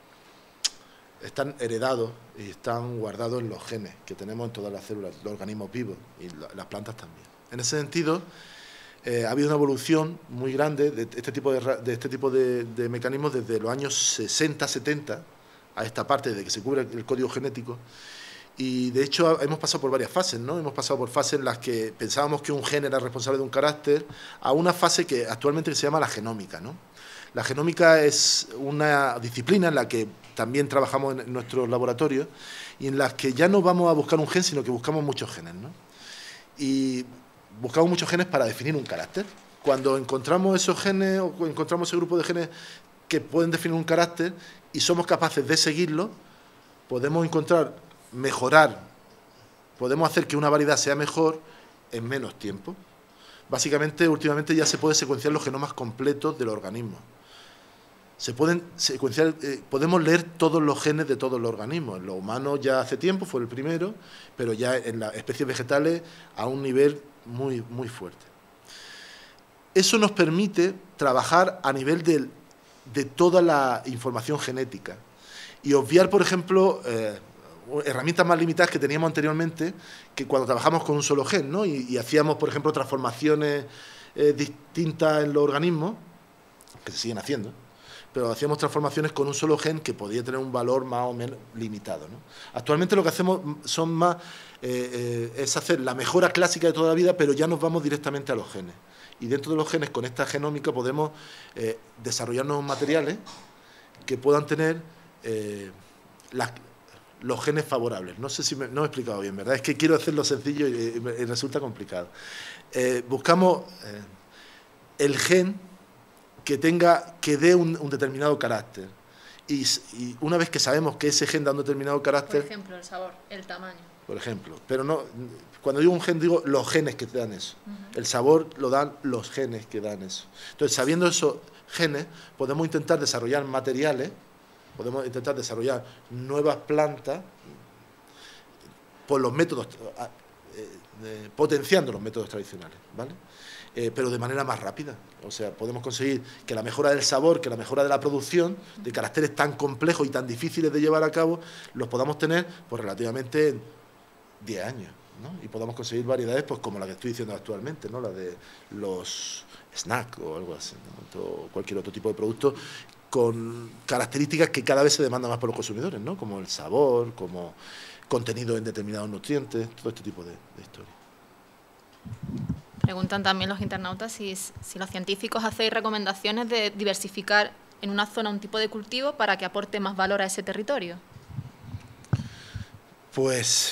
están heredados y están guardados en los genes que tenemos en todas las células, los organismos vivos y la, las plantas también. En ese sentido, eh, ha habido una evolución muy grande de este tipo de, de, este tipo de, de mecanismos desde los años sesenta, setenta a esta parte, de que se cubre el código genético. Y de hecho hemos pasado por varias fases, ¿no? Hemos pasado por fases en las que pensábamos que un gen era responsable de un carácter, a una fase que actualmente se llama la genómica, ¿no? La genómica es una disciplina en la que también trabajamos en nuestros laboratorios y en la que ya no vamos a buscar un gen, sino que buscamos muchos genes, ¿no? Y buscamos muchos genes para definir un carácter. Cuando encontramos esos genes o encontramos ese grupo de genes que pueden definir un carácter y somos capaces de seguirlo, podemos encontrar, mejorar, podemos hacer que una variedad sea mejor en menos tiempo. Básicamente, últimamente ya se puede secuenciar los genomas completos del organismo. Se pueden secuenciar, eh, podemos leer todos los genes de todos los organismos. En los humanos ya hace tiempo, fue el primero, pero ya en las especies vegetales a un nivel muy, muy fuerte. Eso nos permite trabajar a nivel de, de toda la información genética y obviar, por ejemplo, eh, herramientas más limitadas que teníamos anteriormente, que cuando trabajamos con un solo gen, ¿no? y, y hacíamos, por ejemplo, transformaciones eh, distintas en los organismos, que se siguen haciendo, pero hacíamos transformaciones con un solo gen que podía tener un valor más o menos limitado, ¿no? Actualmente lo que hacemos son más, eh, eh, es hacer la mejora clásica de toda la vida, pero ya nos vamos directamente a los genes. Y dentro de los genes, con esta genómica, podemos eh, desarrollar nuevos materiales que puedan tener eh, las... los genes favorables. No sé si me, no me he explicado bien, ¿verdad? Es que quiero hacerlo sencillo y, y, y resulta complicado. Eh, buscamos eh, el gen que tenga, que dé un, un determinado carácter. Y, y una vez que sabemos que ese gen da un determinado carácter... Por ejemplo, el sabor, el tamaño. Por ejemplo. Pero no, cuando digo un gen, digo los genes que te dan eso. Uh-huh. El sabor lo dan los genes que dan eso. Entonces, sabiendo esos genes, podemos intentar desarrollar materiales, podemos intentar desarrollar nuevas plantas por los métodos, eh, eh, potenciando los métodos tradicionales, ¿vale? Eh, pero de manera más rápida. O sea, podemos conseguir que la mejora del sabor, que la mejora de la producción, de caracteres tan complejos y tan difíciles de llevar a cabo, los podamos tener pues relativamente en diez años, ¿no? Y podamos conseguir variedades pues como la que estoy diciendo actualmente, ¿no? La de los snacks o algo así, ¿no? O cualquier otro tipo de producto con características que cada vez se demandan más por los consumidores, ¿no? Como el sabor, como contenido en determinados nutrientes, todo este tipo de, de historias. Preguntan también los internautas si, si los científicos hacéis recomendaciones de diversificar en una zona un tipo de cultivo para que aporte más valor a ese territorio. Pues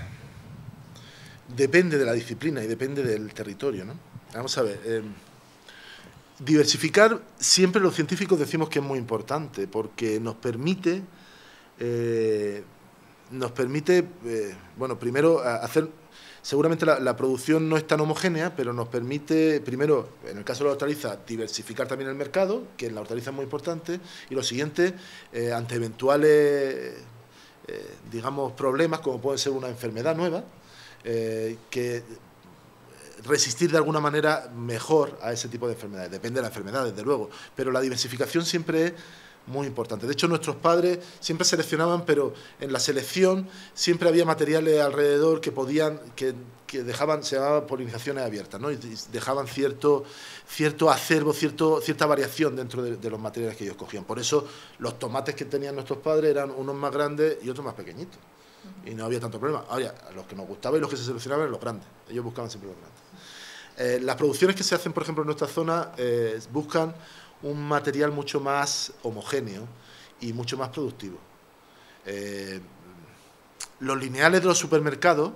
depende de la disciplina y depende del territorio, ¿no? Vamos a ver, eh, diversificar siempre los científicos decimos que es muy importante porque nos permite, eh, nos permite, eh, bueno, primero hacer... seguramente la, la producción no es tan homogénea, pero nos permite, primero, en el caso de la hortaliza, diversificar también el mercado, que en la hortaliza es muy importante, y lo siguiente, eh, ante eventuales, eh, digamos, problemas, como puede ser una enfermedad nueva, eh, que resistir de alguna manera mejor a ese tipo de enfermedades. Depende de la enfermedad, desde luego, pero la diversificación siempre es muy importante. De hecho, nuestros padres siempre seleccionaban, pero en la selección siempre había materiales alrededor que podían, que, que dejaban, se llamaban polinizaciones abiertas, ¿no? Y dejaban cierto, cierto acervo, cierto, cierta variación dentro de, de los materiales que ellos cogían. Por eso los tomates que tenían nuestros padres eran unos más grandes y otros más pequeñitos. Y no había tanto problema. Ahora, a los que nos gustaba y los que se seleccionaban eran los grandes. Ellos buscaban siempre los grandes. Eh, las producciones que se hacen, por ejemplo, en nuestra zona, eh, buscan un material mucho más homogéneo y mucho más productivo. Eh, los lineales de los supermercados,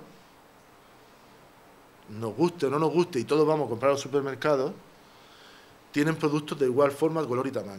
nos guste o no nos guste, y todos vamos a comprar a los supermercados, tienen productos de igual forma, color y tamaño.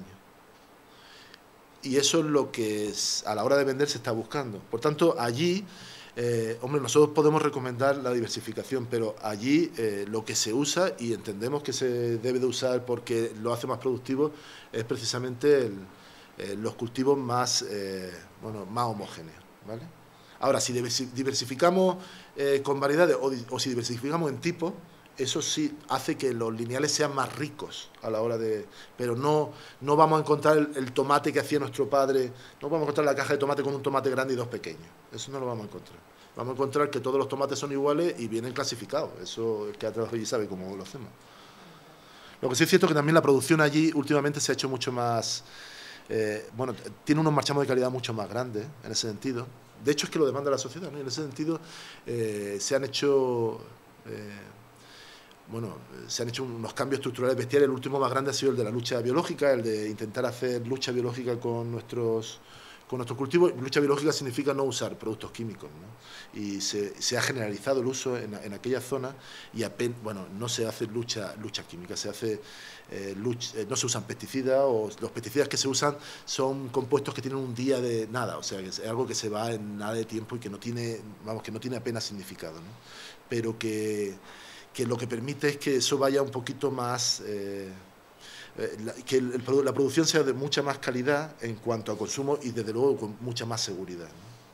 Y eso es lo que es, a la hora de vender se está buscando. Por tanto, allí, eh, hombre, nosotros podemos recomendar la diversificación, pero allí eh, lo que se usa, y entendemos que se debe de usar porque lo hace más productivo, es precisamente el, eh, los cultivos más, eh, bueno, más homogéneos, ¿vale? Ahora, si diversificamos eh, con variedades o, o si diversificamos en tipos, eso sí hace que los lineales sean más ricos a la hora de... Pero no, no vamos a encontrar el, el tomate que hacía nuestro padre, no vamos a encontrar la caja de tomate con un tomate grande y dos pequeños. Eso no lo vamos a encontrar. Vamos a encontrar que todos los tomates son iguales y vienen clasificados. Eso el que ha trabajado allí sabe cómo lo hacemos. Lo que sí es cierto es que también la producción allí últimamente se ha hecho mucho más... Eh, bueno, tiene unos marchamos de calidad mucho más grandes en ese sentido. De hecho, es que lo demanda la sociedad, ¿no? Y en ese sentido eh, se han hecho... Eh, Bueno, se han hecho unos cambios estructurales bestiales. El último más grande ha sido el de la lucha biológica, el de intentar hacer lucha biológica con nuestros, con nuestros cultivos. Lucha biológica significa no usar productos químicos, ¿no? Y se, se ha generalizado el uso en, en aquella zona y apenas, bueno, no se hace lucha, lucha química, se hace eh, lucha, eh, no se usan pesticidas, o los pesticidas que se usan son compuestos que tienen un día de nada, o sea, que es algo que se va en nada de tiempo y que no tiene, vamos, que no tiene apenas significado, ¿no? Pero que que lo que permite es que eso vaya un poquito más, eh, eh, la, que el, el, la producción sea de mucha más calidad en cuanto a consumo y desde luego con mucha más seguridad,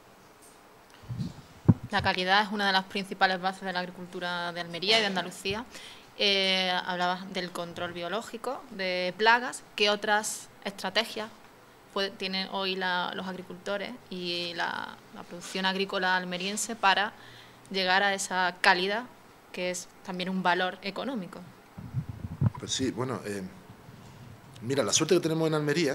¿no? La calidad es una de las principales bases de la agricultura de Almería y de Andalucía. Eh, hablabas del control biológico, de plagas. ¿Qué otras estrategias puede, tienen hoy la, los agricultores y la, la producción agrícola almeriense para llegar a esa calidad, que es también un valor económico? Pues sí, bueno, eh, mira, la suerte que tenemos en Almería,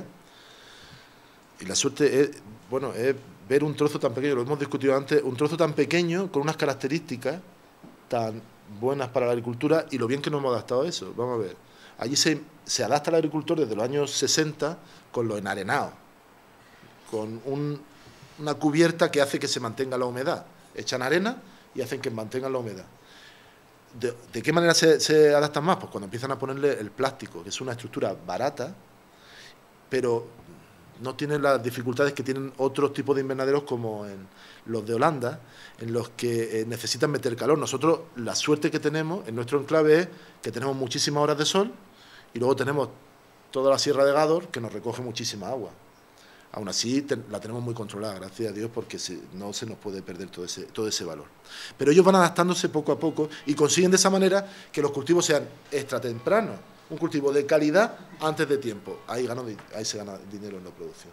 y la suerte es, bueno, es ver un trozo tan pequeño, lo hemos discutido antes, un trozo tan pequeño con unas características tan buenas para la agricultura y lo bien que nos hemos adaptado a eso. Vamos a ver, allí se, se adapta al agricultor desde los años sesenta con los enarenados, con un, una cubierta que hace que se mantenga la humedad. Echan arena y hacen que mantengan la humedad. ¿De, de qué manera se, se adaptan más? Pues cuando empiezan a ponerle el plástico, que es una estructura barata, pero no tiene las dificultades que tienen otros tipos de invernaderos como en los de Holanda, en los que eh, necesitan meter calor. Nosotros, la suerte que tenemos en nuestro enclave es que tenemos muchísimas horas de sol y luego tenemos toda la Sierra de Gádor que nos recoge muchísima agua. Aún así te, la tenemos muy controlada, gracias a Dios, porque se, no se nos puede perder todo ese, todo ese valor. Pero ellos van adaptándose poco a poco y consiguen de esa manera que los cultivos sean extra tempranos, un cultivo de calidad antes de tiempo. Ahí, gano, ahí se gana dinero en la producción.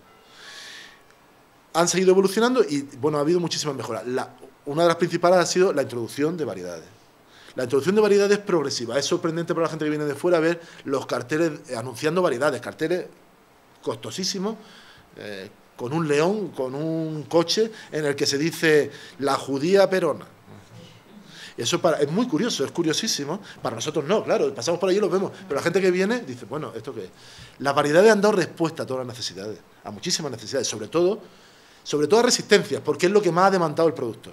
Han seguido evolucionando y, bueno, ha habido muchísimas mejoras. La, una de las principales ha sido la introducción de variedades. La introducción de variedades progresiva. Es sorprendente para la gente que viene de fuera ver los carteles anunciando variedades, carteles costosísimos, Eh, con un león, con un coche en el que se dice la judía perona. Eso para, es muy curioso, es curiosísimo. Para nosotros no, claro, pasamos por allí y lo vemos. Pero la gente que viene dice, bueno, ¿esto qué es? Las variedades han dado respuesta a todas las necesidades, a muchísimas necesidades, sobre todo, sobre todo a resistencias, porque es lo que más ha demandado el productor.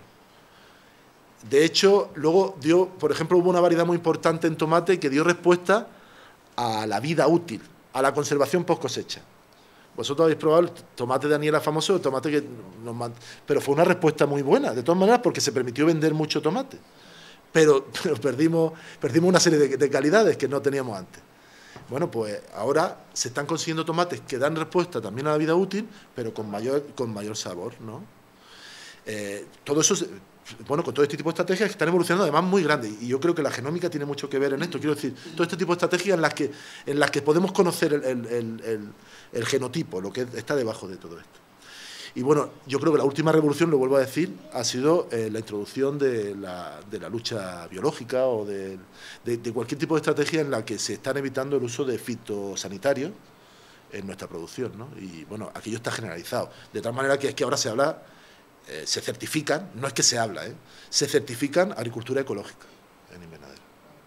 De hecho, luego dio, por ejemplo, hubo una variedad muy importante en tomate que dio respuesta a la vida útil, a la conservación post cosecha. Vosotros habéis probado el tomate de Daniela famoso, el tomate que nos manda, pero fue una respuesta muy buena, de todas maneras, porque se permitió vender mucho tomate. pero, pero perdimos, perdimos una serie de, de calidades que no teníamos antes. Bueno, pues ahora se están consiguiendo tomates que dan respuesta también a la vida útil, pero con mayor, con mayor sabor, ¿no? Eh, todo eso, bueno, con todo este tipo de estrategias que están evolucionando además muy grandes, y yo creo que la genómica tiene mucho que ver en esto. Quiero decir, todo este tipo de estrategias en las que, en las que podemos conocer el, el, el, el, el genotipo, lo que está debajo de todo esto. Y bueno, yo creo que la última revolución, lo vuelvo a decir, ha sido eh, la introducción de la, de la lucha biológica o de, de, de cualquier tipo de estrategia en la que se están evitando el uso de fitosanitarios en nuestra producción, ¿no? Y bueno, aquello está generalizado. De tal manera que es que ahora se habla, eh, se certifican, no es que se habla, ¿eh? se certifican agricultura ecológica en invernadero.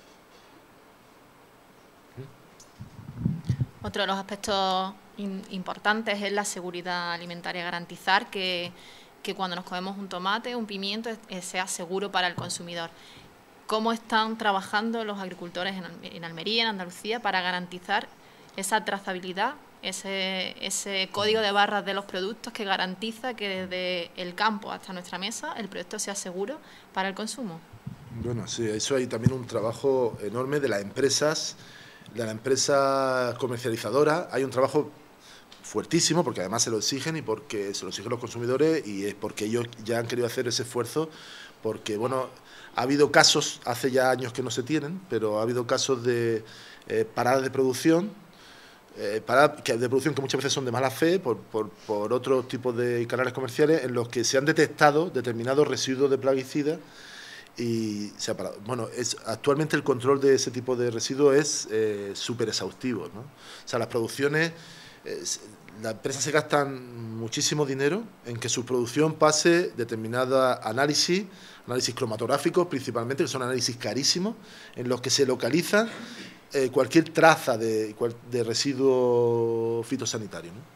Otro de los aspectos importantes es la seguridad alimentaria, garantizar que, que cuando nos comemos un tomate, un pimiento, eh, sea seguro para el consumidor. ¿Cómo están trabajando los agricultores en, en Almería, en Andalucía, para garantizar esa trazabilidad, ese, ese código de barras de los productos que garantiza que desde el campo hasta nuestra mesa el producto sea seguro para el consumo? Bueno, sí, eso hay también un trabajo enorme de las empresas, de la empresa comercializadora. Hay un trabajo fuertísimo, porque además se lo exigen y porque se lo exigen los consumidores, y es porque ellos ya han querido hacer ese esfuerzo, porque bueno, ha habido casos, hace ya años que no se tienen, pero ha habido casos de eh, paradas de producción, eh, paradas de producción que muchas veces son de mala fe, por, por, por otros tipos de canales comerciales, en los que se han detectado determinados residuos de plaguicidas y se ha parado. Bueno, es, actualmente el control de ese tipo de residuos es eh, súper exhaustivo, ¿no? O sea, las producciones, eh, las empresas se gastan muchísimo dinero en que su producción pase determinada análisis, análisis cromatográficos principalmente, que son análisis carísimos, en los que se localiza eh, cualquier traza de, de residuo fitosanitario, ¿no?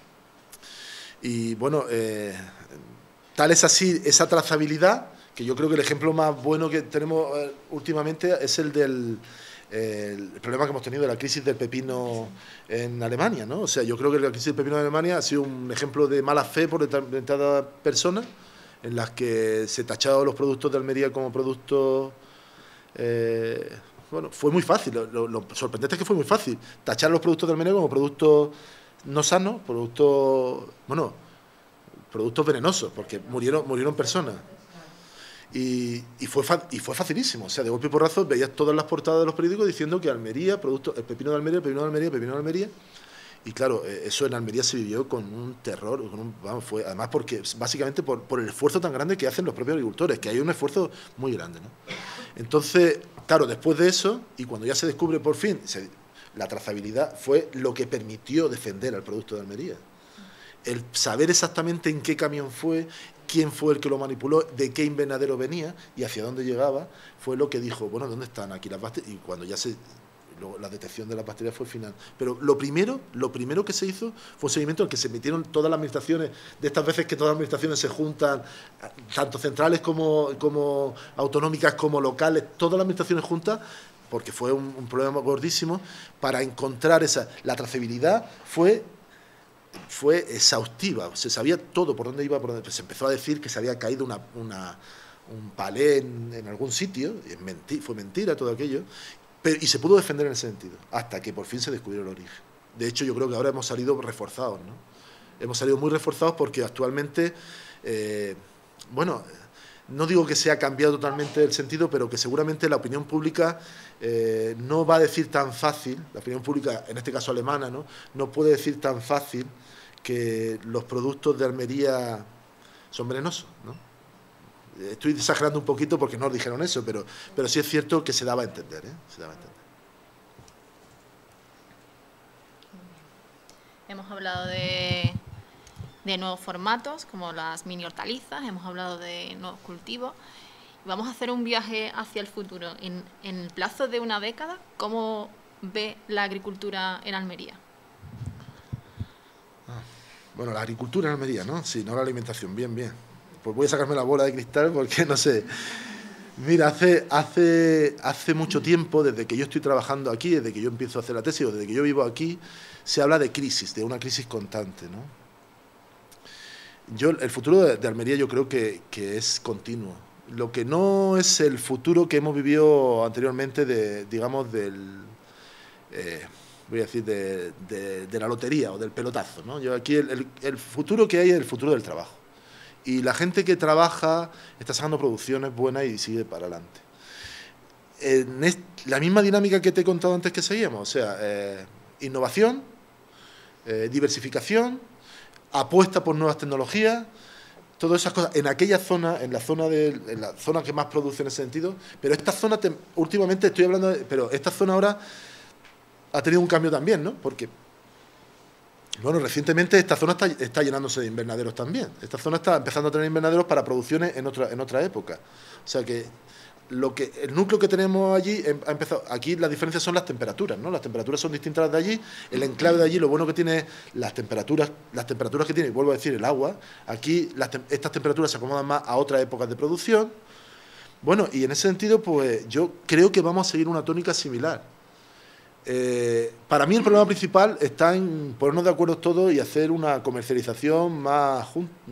Y bueno, eh, tal es así esa trazabilidad, que yo creo que el ejemplo más bueno que tenemos eh, últimamente es el del eh, el problema que hemos tenido de la crisis del pepino en Alemania, ¿no? O sea, yo creo que la crisis del pepino en Alemania ha sido un ejemplo de mala fe por determinadas personas, en las que se tachaban los productos de Almería como productos... Eh, bueno, fue muy fácil, lo, lo, lo sorprendente es que fue muy fácil tachar los productos de Almería como productos no sanos, productos, bueno, productos venenosos, porque murieron, murieron personas. Y, y, fue fa, y fue facilísimo, o sea, de golpe y porrazo veías todas las portadas de los periódicos diciendo que Almería, producto, el pepino de Almería, el pepino de Almería, el pepino de Almería. Y claro, eso en Almería se vivió con un terror, con un, vamos, fue, además porque básicamente por, por el esfuerzo tan grande que hacen los propios agricultores, que hay un esfuerzo muy grande, ¿no? Entonces, claro, después de eso, y cuando ya se descubre por fin, se, la trazabilidad fue lo que permitió defender al producto de Almería. El saber exactamente en qué camión fue, quién fue el que lo manipuló, de qué invernadero venía y hacia dónde llegaba, fue lo que dijo, bueno, ¿dónde están aquí las bacterias? Y cuando ya se... la detección de las bacterias fue el final. Pero lo primero, lo primero que se hizo fue un seguimiento en que se metieron todas las administraciones, de estas veces que todas las administraciones se juntan, tanto centrales como, como autonómicas como locales, todas las administraciones juntas, porque fue un, un problema gordísimo, para encontrar esa... La trazabilidad fue... fue exhaustiva, se sabía todo por dónde iba, por dónde, pues se empezó a decir que se había caído una, una, un palé en, en algún sitio, y menti, fue mentira todo aquello, pero, y se pudo defender en ese sentido, hasta que por fin se descubrió el origen. De hecho, yo creo que ahora hemos salido reforzados, ¿no? Hemos salido muy reforzados porque actualmente, eh, bueno, no digo que se ha cambiado totalmente el sentido, pero que seguramente la opinión pública eh, no va a decir tan fácil, la opinión pública, en este caso alemana, ¿no? No puede decir tan fácil que los productos de Almería son venenosos, ¿no? Estoy exagerando un poquito porque no dijeron eso, pero, pero sí es cierto que se daba a entender, ¿eh? Se daba a entender. Hemos hablado de, de nuevos formatos, como las mini hortalizas, hemos hablado de nuevos cultivos. Vamos a hacer un viaje hacia el futuro. En, en el plazo de una década, ¿cómo ve la agricultura en Almería? Ah, bueno, la agricultura en Almería, ¿no? Sí, no la alimentación, bien, bien. Pues voy a sacarme la bola de cristal porque no sé. Mira, hace, hace, hace mucho tiempo, desde que yo estoy trabajando aquí, desde que yo empiezo a hacer la tesis, o desde que yo vivo aquí, se habla de crisis, de una crisis constante, ¿no? Yo, el futuro de, de Almería yo creo que, que es continuo. lo que no es el futuro que hemos vivido anteriormente de, digamos, del, eh, voy a decir, de, de, de la lotería o del pelotazo, ¿no? Yo aquí el, el, el futuro que hay es el futuro del trabajo. Y la gente que trabaja está sacando producciones buenas y sigue para adelante. En est, la misma dinámica que te he contado antes que seguíamos, o sea, eh, innovación, eh, diversificación, apuesta por nuevas tecnologías, todas esas cosas en aquella zona, en la zona de, en la zona que más produce en ese sentido, pero esta zona, te, últimamente estoy hablando, de, pero esta zona ahora ha tenido un cambio también, ¿no? Porque, bueno, recientemente esta zona está, está llenándose de invernaderos también. Esta zona está empezando a tener invernaderos para producciones en otra, en otra época. O sea que lo que el núcleo que tenemos allí ha empezado. Aquí las diferencias son las temperaturas, ¿no? Las temperaturas son distintas de allí. El enclave de allí, lo bueno que tiene es las temperaturas, las temperaturas que tiene, vuelvo a decir, el agua. Aquí las, estas temperaturas se acomodan más a otras épocas de producción. Bueno, y en ese sentido, pues yo creo que vamos a seguir una tónica similar. Eh, para mí el problema principal está en ponernos de acuerdo todos y hacer una comercialización más,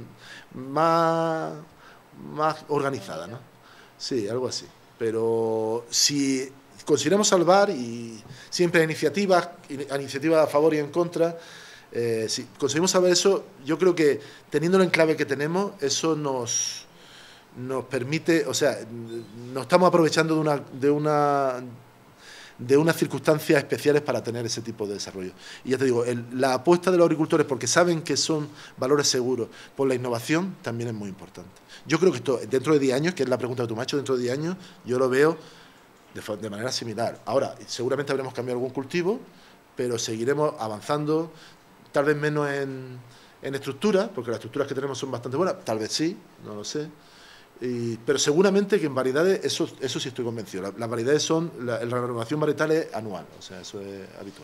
más, más organizada, ¿no? Sí, algo así. Pero si conseguiremos salvar, y siempre hay iniciativas, iniciativas a favor y en contra, eh, si conseguimos salvar eso, yo creo que teniendo el enclave que tenemos, eso nos, nos permite, o sea, nos estamos aprovechando de una... De una de unas circunstancias especiales para tener ese tipo de desarrollo. Y ya te digo, el, la apuesta de los agricultores, porque saben que son valores seguros, por la innovación, también es muy importante. Yo creo que esto, dentro de diez años, que es la pregunta que tú me has hecho, dentro de diez años, yo lo veo de, de manera similar. Ahora, seguramente habremos cambiado algún cultivo, pero seguiremos avanzando, tal vez menos en, en estructura, porque las estructuras que tenemos son bastante buenas, tal vez sí, no lo sé. Y, pero seguramente que en variedades, eso, eso sí estoy convencido, la, las variedades son, la, la renovación varietal es anual, o sea, eso es habitual.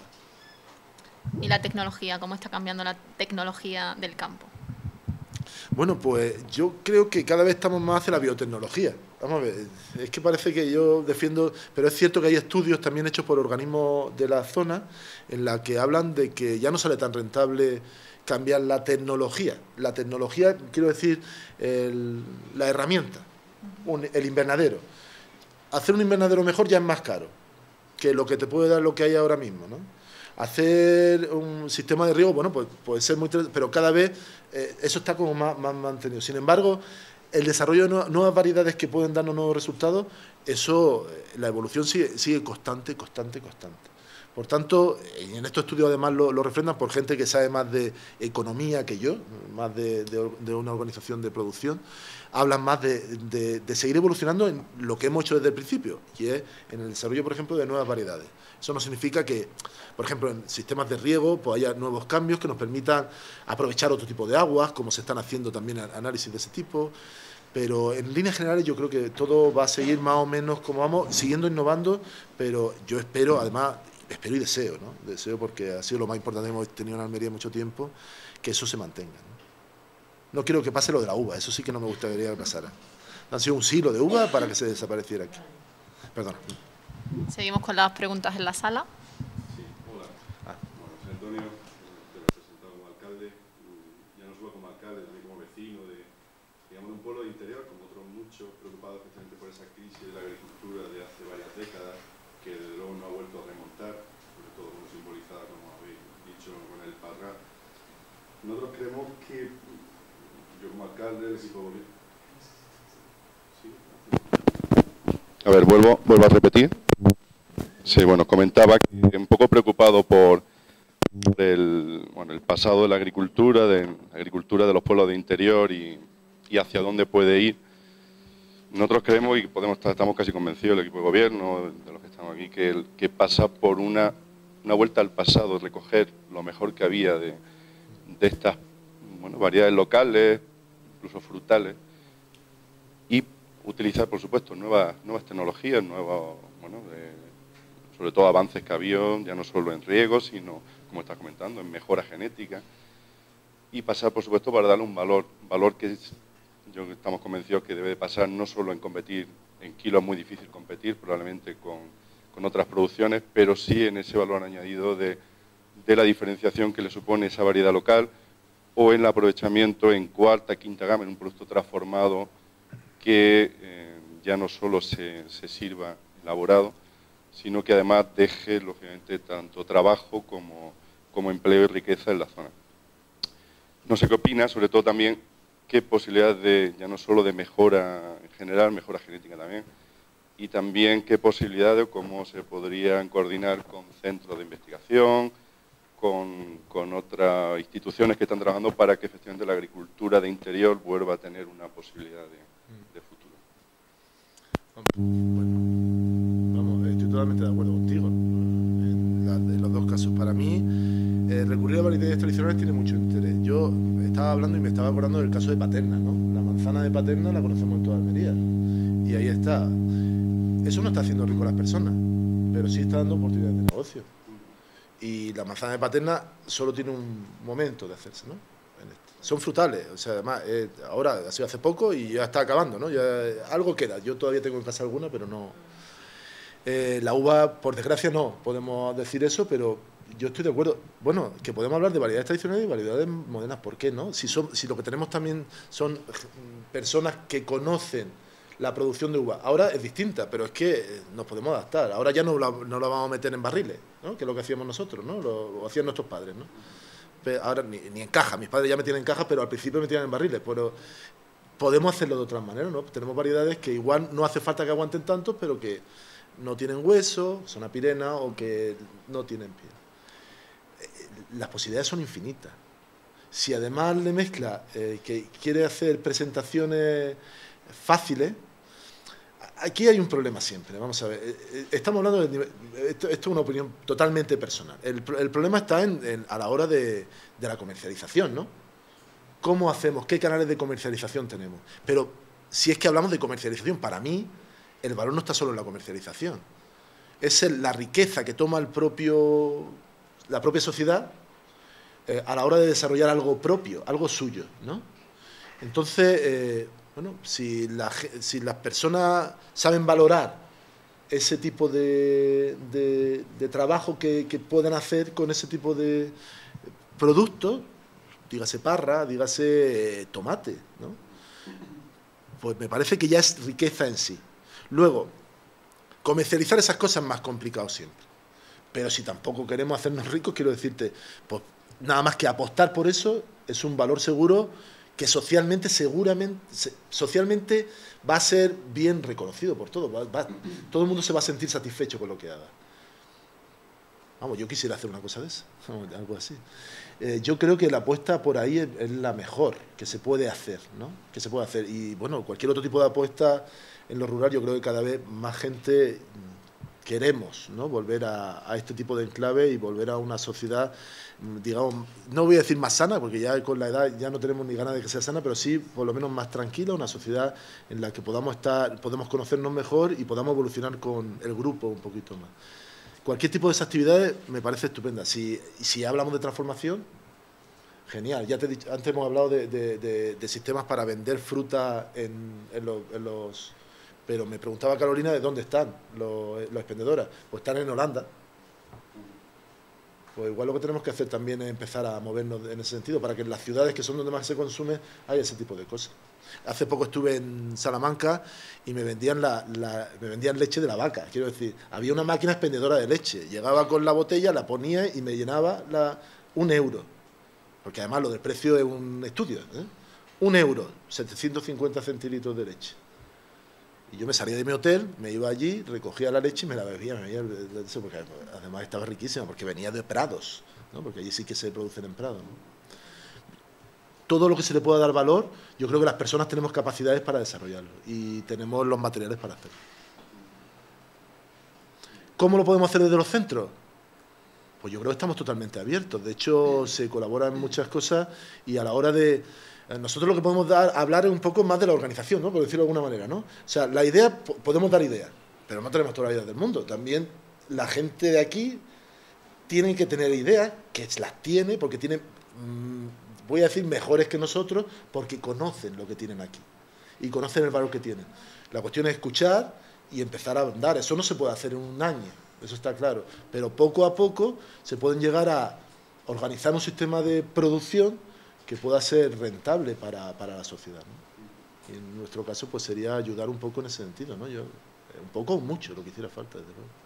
¿Y la tecnología? ¿Cómo está cambiando la tecnología del campo? Bueno, pues yo creo que cada vez estamos más hacia la biotecnología. Vamos a ver, es que parece que yo defiendo, pero es cierto que hay estudios también hechos por organismos de la zona en la que hablan de que ya no sale tan rentable cambiar la tecnología. La tecnología, quiero decir, el, la herramienta, un, el invernadero. Hacer un invernadero mejor ya es más caro que lo que te puede dar lo que hay ahora mismo, ¿no? Hacer un sistema de riego, bueno, pues puede ser muy... pero cada vez eh, eso está como más, más mantenido. Sin embargo, el desarrollo de nuevas variedades que pueden darnos nuevos resultados, eso, la evolución sigue, sigue constante, constante, constante. Por tanto, en estos estudios además lo, lo refrendan por gente que sabe más de economía que yo, más de, de, de una organización de producción, hablan más de, de, de seguir evolucionando en lo que hemos hecho desde el principio, y es en el desarrollo, por ejemplo, de nuevas variedades. Eso no significa que, por ejemplo, en sistemas de riego pues haya nuevos cambios que nos permitan aprovechar otro tipo de aguas, como se están haciendo también análisis de ese tipo. Pero en líneas generales yo creo que todo va a seguir más o menos como vamos, siguiendo innovando, pero yo espero, además, espero y deseo, ¿no? Deseo porque ha sido lo más importante que hemos tenido en Almería mucho tiempo, que eso se mantenga, ¿no? No quiero que pase lo de la uva, eso sí que no me gustaría que pasara. Han sido un siglo de uva para que se desapareciera aquí. Perdón. Seguimos con las preguntas en la sala. Sí, hola. Ah. Bueno, José Antonio, te lo he presentado como alcalde, ya no solo como alcalde, también como vecino de, digamos, de un pueblo de interior, como otros muchos, preocupados especialmente por esa crisis de la agricultura de hace varias décadas, que desde luego no ha vuelto a remontar, sobre todo como simbolizada, como habéis dicho, con el Parra. Nosotros creemos que, yo como alcalde, el equipo de gobierno... ¿Sí? A ver, vuelvo, vuelvo a repetir. Sí, bueno, comentaba que un poco preocupado por el, bueno, el pasado de la agricultura, de la agricultura de los pueblos de interior y, y hacia dónde puede ir. Nosotros creemos y podemos estar, estamos casi convencidos, el equipo de gobierno, de los que estamos aquí, que, el, que pasa por una, una vuelta al pasado, recoger lo mejor que había de, de estas bueno, variedades locales, incluso frutales, y utilizar, por supuesto, nuevas, nuevas tecnologías, nuevos, bueno, de, sobre todo avances que había, ya no solo en riego, sino, como estás comentando, en mejora genética, y pasar, por supuesto, para darle un valor, valor que es, yo estamos convencidos que debe de pasar no solo en competir, en kilos es muy difícil competir, probablemente con, con otras producciones, pero sí en ese valor añadido de, de la diferenciación que le supone esa variedad local, o en el aprovechamiento en cuarta, quinta gama, en un producto transformado que, eh, ya no solo se, se sirva elaborado, sino que además deje, lógicamente, tanto trabajo como, como empleo y riqueza en la zona. No sé qué opina, sobre todo también, qué posibilidades de, ya no solo de mejora en general, mejora genética también, y también qué posibilidades o cómo se podrían coordinar con centros de investigación, con, con otras instituciones que están trabajando para que efectivamente la agricultura de interior vuelva a tener una posibilidad de, de futuro. Bueno, vamos, estoy totalmente de acuerdo contigo en, la, en los dos casos. Para mí, eh, recurrir a variedades tradicionales tiene mucho interés. Yo estaba hablando y me estaba acordando del caso de Paterna, ¿no? La manzana de Paterna la conocemos en toda Almería. Y ahí está. Eso no está haciendo rico a las personas, pero sí está dando oportunidades de negocio. Y la manzana de Paterna solo tiene un momento de hacerse, ¿no? Son frutales, o sea, además, eh, ahora ha sido hace poco y ya está acabando, ¿no? Ya, algo queda. Yo todavía tengo en casa alguna, pero no. Eh, la uva, por desgracia, no podemos decir eso, pero yo estoy de acuerdo. Bueno, que podemos hablar de variedades tradicionales y variedades modernas, ¿por qué no? Si, son, si lo que tenemos también son personas que conocen la producción de uva. Ahora es distinta, pero es que nos podemos adaptar. Ahora ya no la, no la vamos a meter en barriles, ¿no? Que es lo que hacíamos nosotros, ¿no? Lo, lo hacían nuestros padres, ¿no? Pero ahora ni, ni en caja. Mis padres ya metían en caja, pero al principio metían en barriles. Pero podemos hacerlo de otras maneras, ¿no? Tenemos variedades que igual no hace falta que aguanten tanto, pero que no tienen hueso, son apirena o que no tienen piel. Las posibilidades son infinitas. Si además le mezcla eh, que quiere hacer presentaciones fáciles, aquí hay un problema siempre. Vamos a ver, estamos hablando de nivel, esto, esto es una opinión totalmente personal. El, el problema está en, en, a la hora de, de la comercialización, ¿no? ¿Cómo hacemos? ¿Qué canales de comercialización tenemos? Pero si es que hablamos de comercialización, para mí el valor no está solo en la comercialización. Es el, la riqueza que toma el propio, la propia sociedad eh, a la hora de desarrollar algo propio, algo suyo, ¿no? Entonces, eh, bueno, si, la, si las personas saben valorar ese tipo de, de, de trabajo que, que pueden hacer con ese tipo de productos, dígase parra, dígase eh, tomate, ¿no? Pues me parece que ya es riqueza en sí. Luego, comercializar esas cosas es más complicado siempre. Pero si tampoco queremos hacernos ricos, quiero decirte, pues nada más que apostar por eso es un valor seguro que socialmente, seguramente, socialmente va a ser bien reconocido por todos. Va, va, todo el mundo se va a sentir satisfecho con lo que haga. Vamos, yo quisiera hacer una cosa de eso, algo así. Eh, yo creo que la apuesta por ahí es, es la mejor que se puede hacer, ¿no? Que se puede hacer. Y bueno, cualquier otro tipo de apuesta en lo rural, yo creo que cada vez más gente queremos, ¿no? Volver a, a este tipo de enclave y volver a una sociedad, digamos, no voy a decir más sana, porque ya con la edad ya no tenemos ni ganas de que sea sana, pero sí por lo menos más tranquila, una sociedad en la que podamos estar, podemos conocernos mejor y podamos evolucionar con el grupo un poquito más. Cualquier tipo de esas actividades me parece estupenda. Si, si hablamos de transformación, genial. Ya te he dicho, antes hemos hablado de, de, de, de sistemas para vender fruta en, en, los, en los... Pero me preguntaba Carolina de dónde están los, las expendedoras. Pues están en Holanda. Pues igual lo que tenemos que hacer también es empezar a movernos en ese sentido, para que en las ciudades que son donde más se consume haya ese tipo de cosas. Hace poco estuve en Salamanca y me vendían, la, la, me vendían leche de la vaca. Quiero decir, había una máquina expendedora de leche. Llegaba con la botella, la ponía y me llenaba la, un euro. Porque además lo del precio es un estudio, ¿eh? Un euro, setecientos cincuenta centilitros de leche. Y yo me salía de mi hotel, me iba allí, recogía la leche y me la bebía. Me bebía eso porque además estaba riquísima, porque venía de prados, ¿no? Porque allí sí que se producen en prados, ¿no? Todo lo que se le pueda dar valor, yo creo que las personas tenemos capacidades para desarrollarlo y tenemos los materiales para hacerlo. ¿Cómo lo podemos hacer desde los centros? Pues yo creo que estamos totalmente abiertos. De hecho, se colabora en muchas cosas y a la hora de... Nosotros lo que podemos dar, hablar es un poco más de la organización, ¿no? Por decirlo de alguna manera, ¿no? O sea, la idea, podemos dar ideas, pero no tenemos todas las ideas del mundo. También la gente de aquí tiene que tener ideas, que las tiene, porque tienen... Mmm, voy a decir mejores que nosotros, porque conocen lo que tienen aquí y conocen el valor que tienen. La cuestión es escuchar y empezar a andar. Eso no se puede hacer en un año, eso está claro, pero poco a poco se pueden llegar a organizar un sistema de producción que pueda ser rentable para, para la sociedad, ¿no? Y en nuestro caso pues sería ayudar un poco en ese sentido, ¿no? Yo, un poco o mucho, lo que hiciera falta, desde luego.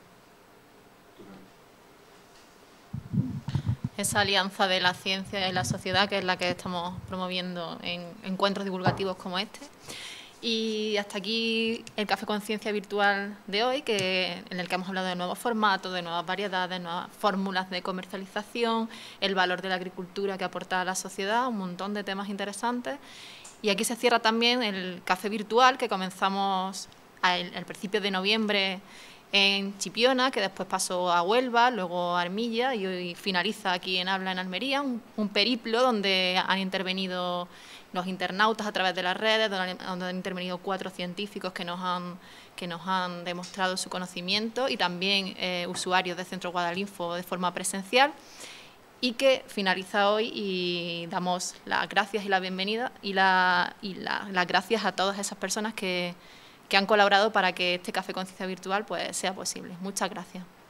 Esa alianza de la ciencia y la sociedad, que es la que estamos promoviendo en encuentros divulgativos como este. Y hasta aquí el Café Conciencia virtual de hoy, que, en el que hemos hablado de nuevos formatos, de nuevas variedades, nuevas fórmulas de comercialización, el valor de la agricultura que aporta a la sociedad, un montón de temas interesantes. Y aquí se cierra también el café virtual que comenzamos al, al principio de noviembre en Chipiona, que después pasó a Huelva, luego a Armilla y hoy finaliza aquí en Habla, en Almería, un, un periplo donde han intervenido los internautas a través de las redes, donde, donde han intervenido cuatro científicos que nos han, que nos han demostrado su conocimiento y también eh, usuarios de Centro Guadalinfo de forma presencial, y que finaliza hoy y damos las gracias y la bienvenida y, la, y la, las gracias a todas esas personas que, que han colaborado para que este Café Conciencia virtual pues, sea posible. Muchas gracias.